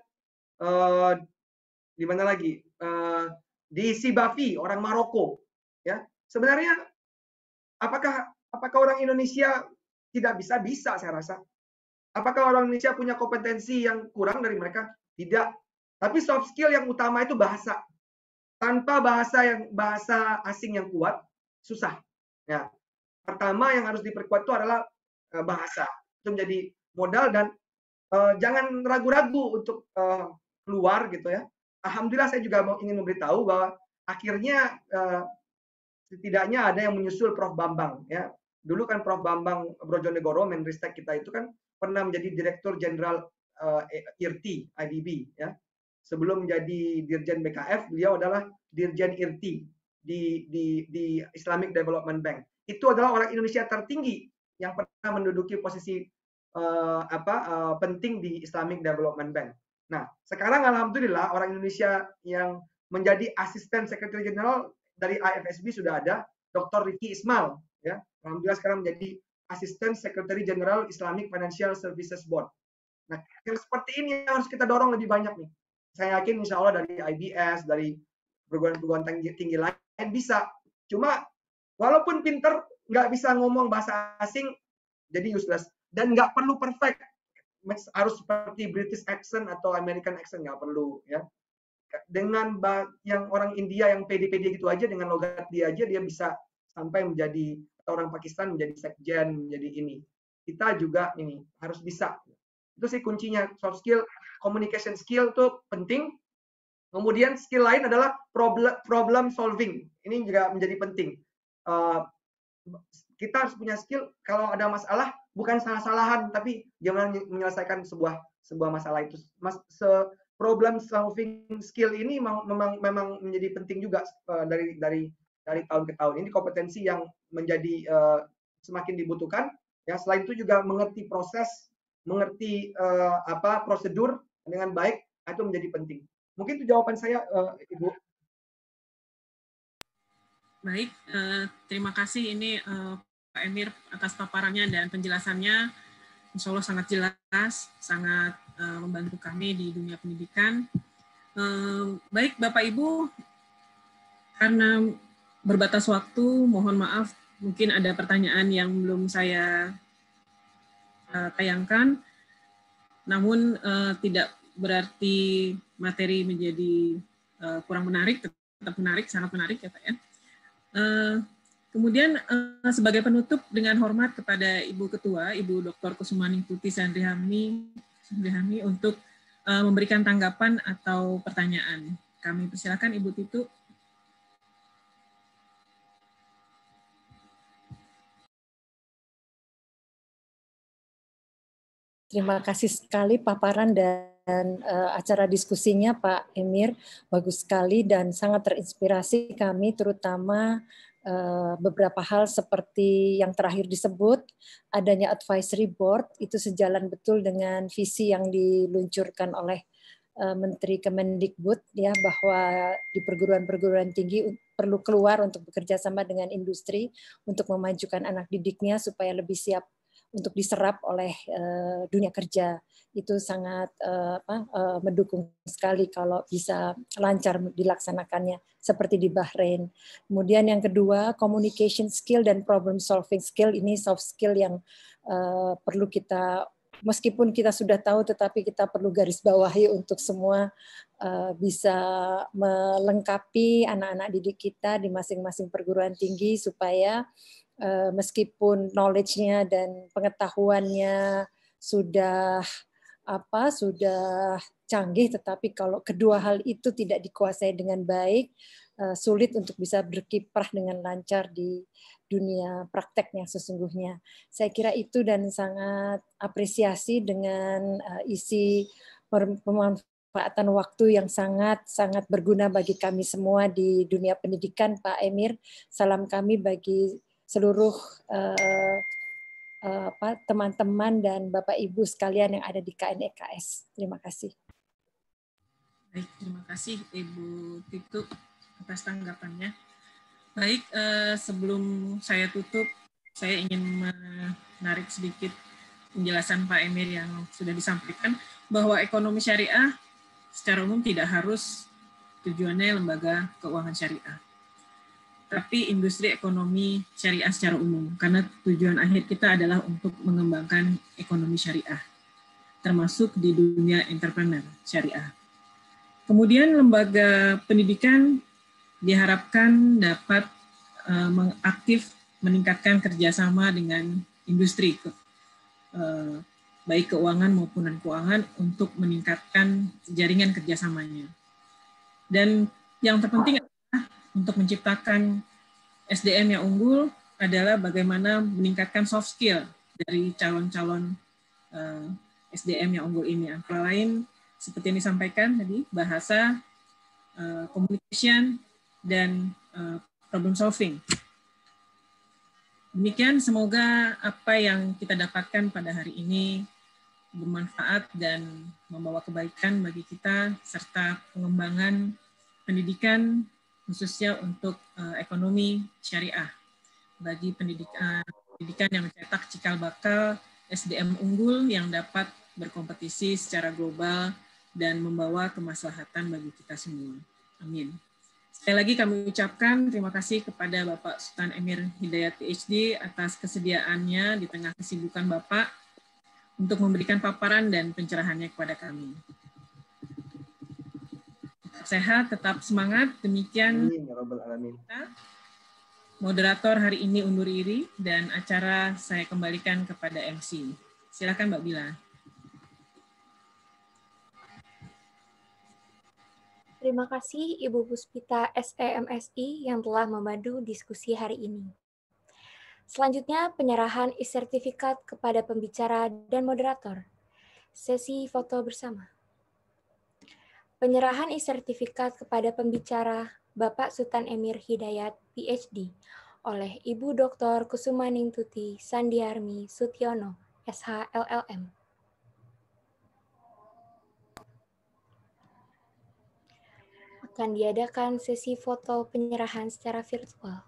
di mana lagi? Di Sibafi, orang Maroko. Ya, sebenarnya apakah orang Indonesia tidak bisa saya rasa. Apakah orang Indonesia punya kompetensi yang kurang dari mereka? Tidak. Tapi soft skill yang utama itu bahasa. Tanpa bahasa asing yang kuat, susah. Ya. Pertama yang harus diperkuat itu adalah bahasa. Itu menjadi modal dan jangan ragu-ragu untuk keluar gitu ya. Alhamdulillah saya juga ingin memberitahu bahwa akhirnya setidaknya ada yang menyusul Prof. Bambang ya. Dulu kan Prof. Bambang Brojonegoro, Menristek kita itu kan pernah menjadi Direktur Jenderal IRTI, IDB ya. Sebelum menjadi Dirjen BKF, beliau adalah Dirjen IRTI di Islamic Development Bank. Itu adalah orang Indonesia tertinggi yang pernah menduduki posisi penting di Islamic Development Bank. Nah, sekarang alhamdulillah orang Indonesia yang menjadi Asisten Sekretari Jenderal dari IFSB sudah ada Dr. Ricky Ismail ya. Alhamdulillah sekarang menjadi Asisten Sekretari Jenderal Islamic Financial Services Board. Nah, yang seperti ini yang harus kita dorong lebih banyak nih. Saya yakin insya Allah dari IBS, dari perguruan-perguruan tinggi lain bisa. Cuma walaupun pinter, nggak bisa ngomong bahasa asing, jadi useless. Dan nggak perlu perfect. Harus seperti British accent atau American accent, nggak perlu ya. Dengan yang orang India yang pede-pede gitu aja, dengan logat dia aja dia bisa sampai menjadi, atau orang Pakistan menjadi sekjen, menjadi ini. Kita juga ini harus bisa. Itu sih kuncinya. Soft skill, communication skill itu penting. Kemudian skill lain adalah problem solving. Ini juga menjadi penting. Kita harus punya skill kalau ada masalah bukan salah-salahan, tapi gimana menyelesaikan sebuah masalah itu. Problem solving skill ini memang menjadi penting juga dari tahun ke tahun. Ini kompetensi yang menjadi semakin dibutuhkan. Ya, selain itu juga mengerti proses, mengerti prosedur dengan baik, itu menjadi penting. Mungkin itu jawaban saya, Ibu. Baik, terima kasih ini Pak Emir atas paparannya dan penjelasannya. Insya Allah sangat jelas, sangat membantu kami di dunia pendidikan. Baik Bapak Ibu, karena berbatas waktu, mohon maaf mungkin ada pertanyaan yang belum saya tayangkan, namun tidak berarti materi menjadi kurang menarik, tetap menarik, sangat menarik ya Pak ya. Kemudian sebagai penutup dengan hormat kepada Ibu Ketua, Ibu Dr. Kusumaningtuti Sandrihani untuk memberikan tanggapan atau pertanyaan. Kami persilakan Ibu Titu. Terima kasih sekali paparan dan acara diskusinya Pak Emir, bagus sekali dan sangat terinspirasi kami, terutama beberapa hal seperti yang terakhir disebut, adanya advisory board, itu sejalan betul dengan visi yang diluncurkan oleh Menteri Kemendikbud, ya, bahwa di perguruan-perguruan tinggi perlu keluar untuk bekerja sama dengan industri untuk memajukan anak didiknya supaya lebih siap untuk diserap oleh dunia kerja. Itu sangat mendukung sekali kalau bisa lancar dilaksanakannya seperti di Bahrain. Kemudian yang kedua, communication skill dan problem solving skill, ini soft skill yang perlu kita, meskipun kita sudah tahu, tetapi kita perlu garis bawahi untuk semua bisa melengkapi anak-anak didik kita di masing-masing perguruan tinggi supaya meskipun knowledge-nya dan pengetahuannya sudah canggih, tetapi kalau kedua hal itu tidak dikuasai dengan baik, sulit untuk bisa berkiprah dengan lancar di dunia prakteknya sesungguhnya. Saya kira itu, dan sangat apresiasi dengan isi pemanfaatan waktu yang sangat berguna bagi kami semua di dunia pendidikan, Pak Emir. Salam kami bagi seluruh teman-teman dan Bapak Ibu sekalian yang ada di KNEKS. Terima kasih. Baik, terima kasih Ibu Titu atas tanggapannya. Baik, sebelum saya tutup, saya ingin menarik sedikit penjelasan Pak Emir yang sudah disampaikan, bahwa ekonomi syariah secara umum tidak harus tujuannya lembaga keuangan syariah, tapi industri ekonomi syariah secara umum, karena tujuan akhir kita adalah untuk mengembangkan ekonomi syariah, termasuk di dunia entrepreneur syariah. Kemudian lembaga pendidikan diharapkan dapat meningkatkan kerjasama dengan industri, baik keuangan maupun non-keuangan, untuk meningkatkan jaringan kerjasamanya. Dan yang terpenting untuk menciptakan SDM yang unggul adalah bagaimana meningkatkan soft skill dari calon-calon SDM yang unggul ini. Antara lain, seperti yang disampaikan tadi, bahasa, communication, dan problem solving. Demikian, semoga apa yang kita dapatkan pada hari ini bermanfaat dan membawa kebaikan bagi kita, serta pengembangan pendidikan khususnya untuk ekonomi syariah bagi pendidikan yang mencetak cikal bakal SDM unggul yang dapat berkompetisi secara global dan membawa kemaslahatan bagi kita semua. Amin. Sekali lagi kami ucapkan terima kasih kepada Bapak Sultan Emir Hidayat PhD atas kesediaannya di tengah kesibukan Bapak untuk memberikan paparan dan pencerahannya kepada kami. Sehat, tetap semangat. Demikian kita. Moderator hari ini undur diri dan acara saya kembalikan kepada MC. Silakan Mbak Bila. Terima kasih Ibu Puspita SEMSI yang telah memandu diskusi hari ini. Selanjutnya penyerahan e-sertifikat kepada pembicara dan moderator. Sesi foto bersama. Penyerahan e-sertifikat kepada pembicara Bapak Sultan Emir Hidayat PhD oleh Ibu Dr. Kusumaningtuti Sandiarmi Sutiono, SH LLM. Akan diadakan sesi foto penyerahan secara virtual.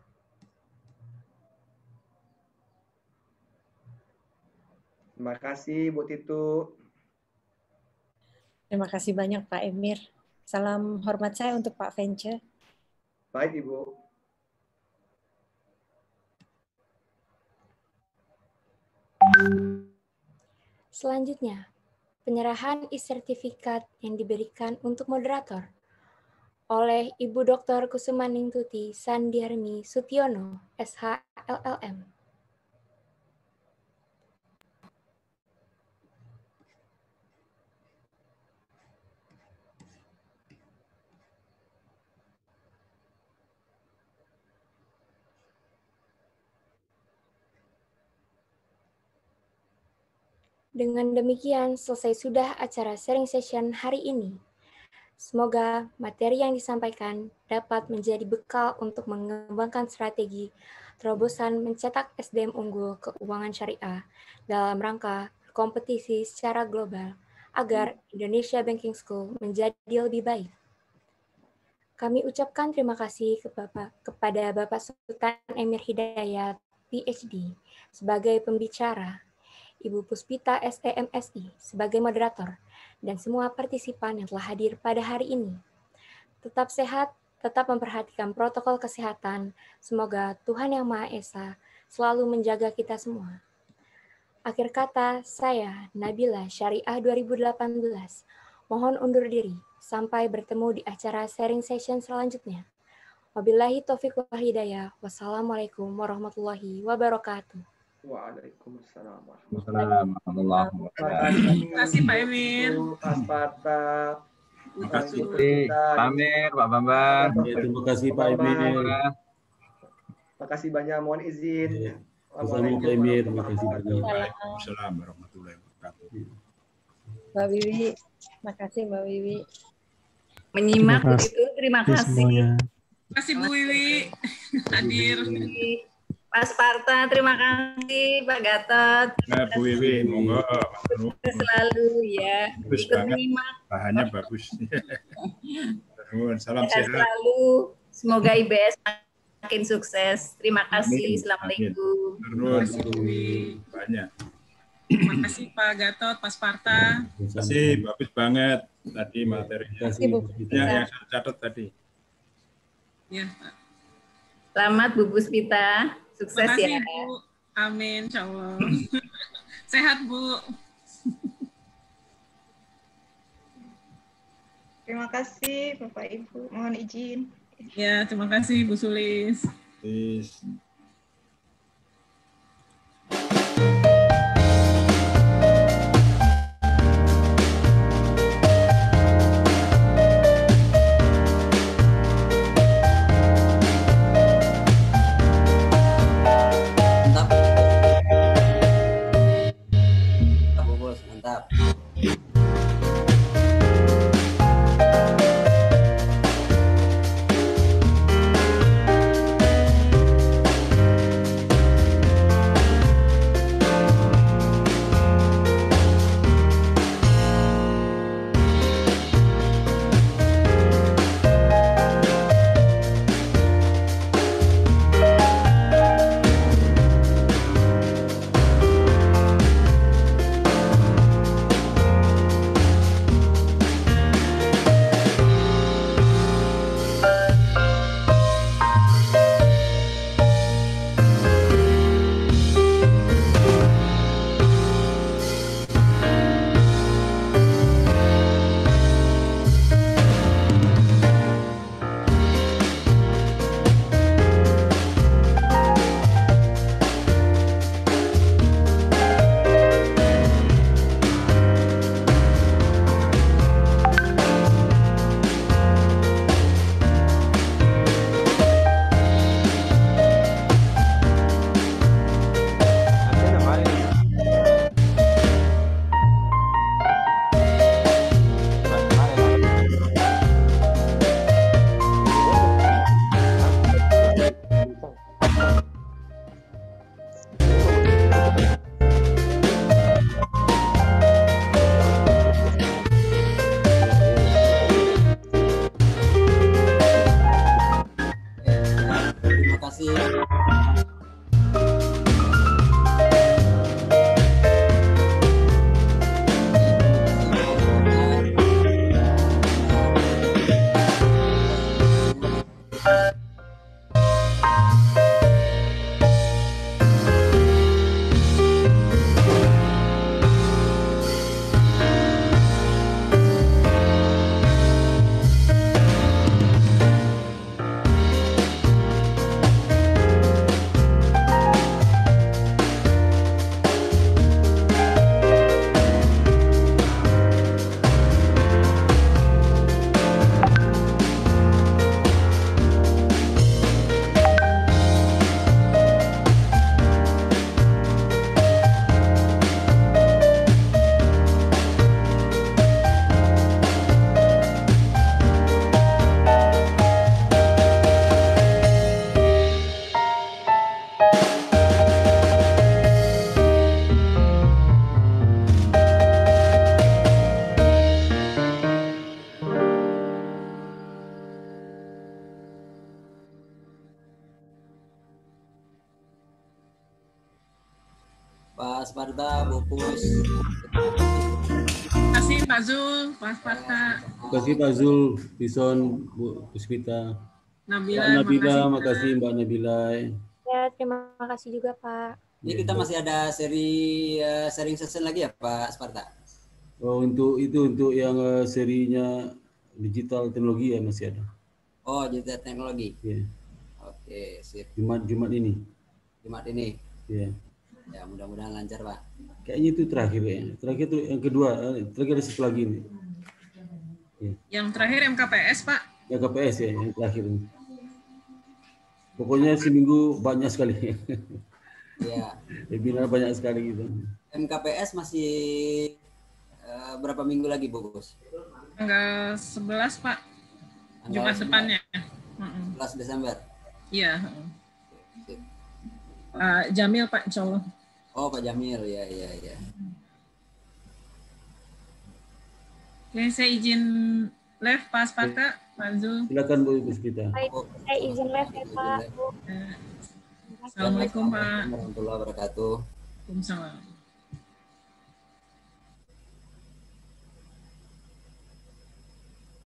Terima kasih Bu Titu. Terima kasih banyak Pak Emir. Salam hormat saya untuk Pak Vence. Baik Ibu. Selanjutnya, penyerahan e-sertifikat yang diberikan untuk moderator oleh Ibu Dr. Kusumaningtuti Sandiarmi Sutiono, SH LLM. Dengan demikian, selesai sudah acara sharing session hari ini. Semoga materi yang disampaikan dapat menjadi bekal untuk mengembangkan strategi terobosan mencetak SDM unggul keuangan syariah dalam rangka kompetisi secara global agar Indonesia Banking School menjadi lebih baik. Kami ucapkan terima kasih kepada Bapak Sultan Emir Hidayat, PhD, sebagai pembicara, Ibu Puspita SEMSI sebagai moderator, dan semua partisipan yang telah hadir pada hari ini. Tetap sehat, tetap memperhatikan protokol kesehatan. Semoga Tuhan Yang Maha Esa selalu menjaga kita semua. Akhir kata, saya, Nabila Syariah 2018, mohon undur diri. Sampai bertemu di acara sharing session selanjutnya. Wabillahi taufiq wal hidayah. Wassalamualaikum warahmatullahi wabarakatuh. Waalaikumsalam. Assalamualaikum warahmatullahi Terima kasih Pak Emir. Pak Sparta. Terima kasih Pak Amir, Pak Bambang. Terima kasih Pak Emir. Terima kasih banyak, mohon izin. Assalamualaikum Pak Emir, terima kasih banyak. Waalaikumsalam warahmatullahi wabarakatuh. Mbak Wiwi, makasih Mbak Wiwi. Menyimak begitu, terima kasih. Terima kasih Bu Wiwi hadir. Pak Sparta, terima kasih Pak Gatot. Nah, Bu Wiwi, monggo. Selalu ya, Bagus ikut banget. menyimak. Bahannya bagus. Salam Sehat sehat. selalu. Semoga IBS makin sukses. Terima kasih. Amin. Assalamualaikum. Terus banyak. Terima kasih Pak Gatot, Pak Sparta. Terima kasih, bagus banget tadi materinya. Yang saya catat tadi. Ya, Pak. Selamat Bu Puspita. Sukses Terima kasih, ya. Bu. Amin, insya Allah. Sehat, Bu. Terima kasih Bapak Ibu. Mohon izin. Ya, terima kasih Bu Sulis. Peace. Mantap. Terima kasih. Pak Sparta, Bu Pus. Terima kasih Pak Zul, Pak Sparta. Terima kasih Pak Zul, Bison, Bu Puspita. Nabila, Mbak Nabila, makasih Mbak Nabila. Ya, terima kasih juga Pak. Ini kita masih ada seri sharing session lagi ya Pak Sparta? Oh, untuk itu untuk yang serinya digital teknologi ya masih ada. Oh, Jeda Teknologi. Iya. Oke, sip. Jumat ini. Jumat ini. Iya. Ya, mudah-mudahan lancar, Pak. Kayaknya itu terakhir ya. Terakhir itu yang kedua, terakhir ada satu lagi ini. Ya. Yang terakhir MKPS, Pak. Ya KPS ya, yang terakhir ini. Pokoknya seminggu banyak sekali. Iya. Webinar banyak sekali gitu. MKPS masih berapa minggu lagi, Bos? Tanggal 11, Pak. Jumat depannya. 11 Desember. Iya. Pak Jamil, Pak, insya Allah. Oh, Pak Jamil, ya. Oke, saya izin live, Pak Sparta, Pak Zul. Silakan Bu Puspita. Saya izin live ya, Pak. Assalamualaikum, Pak. Warahmatullahi wabarakatuh. Waalaikumsalam.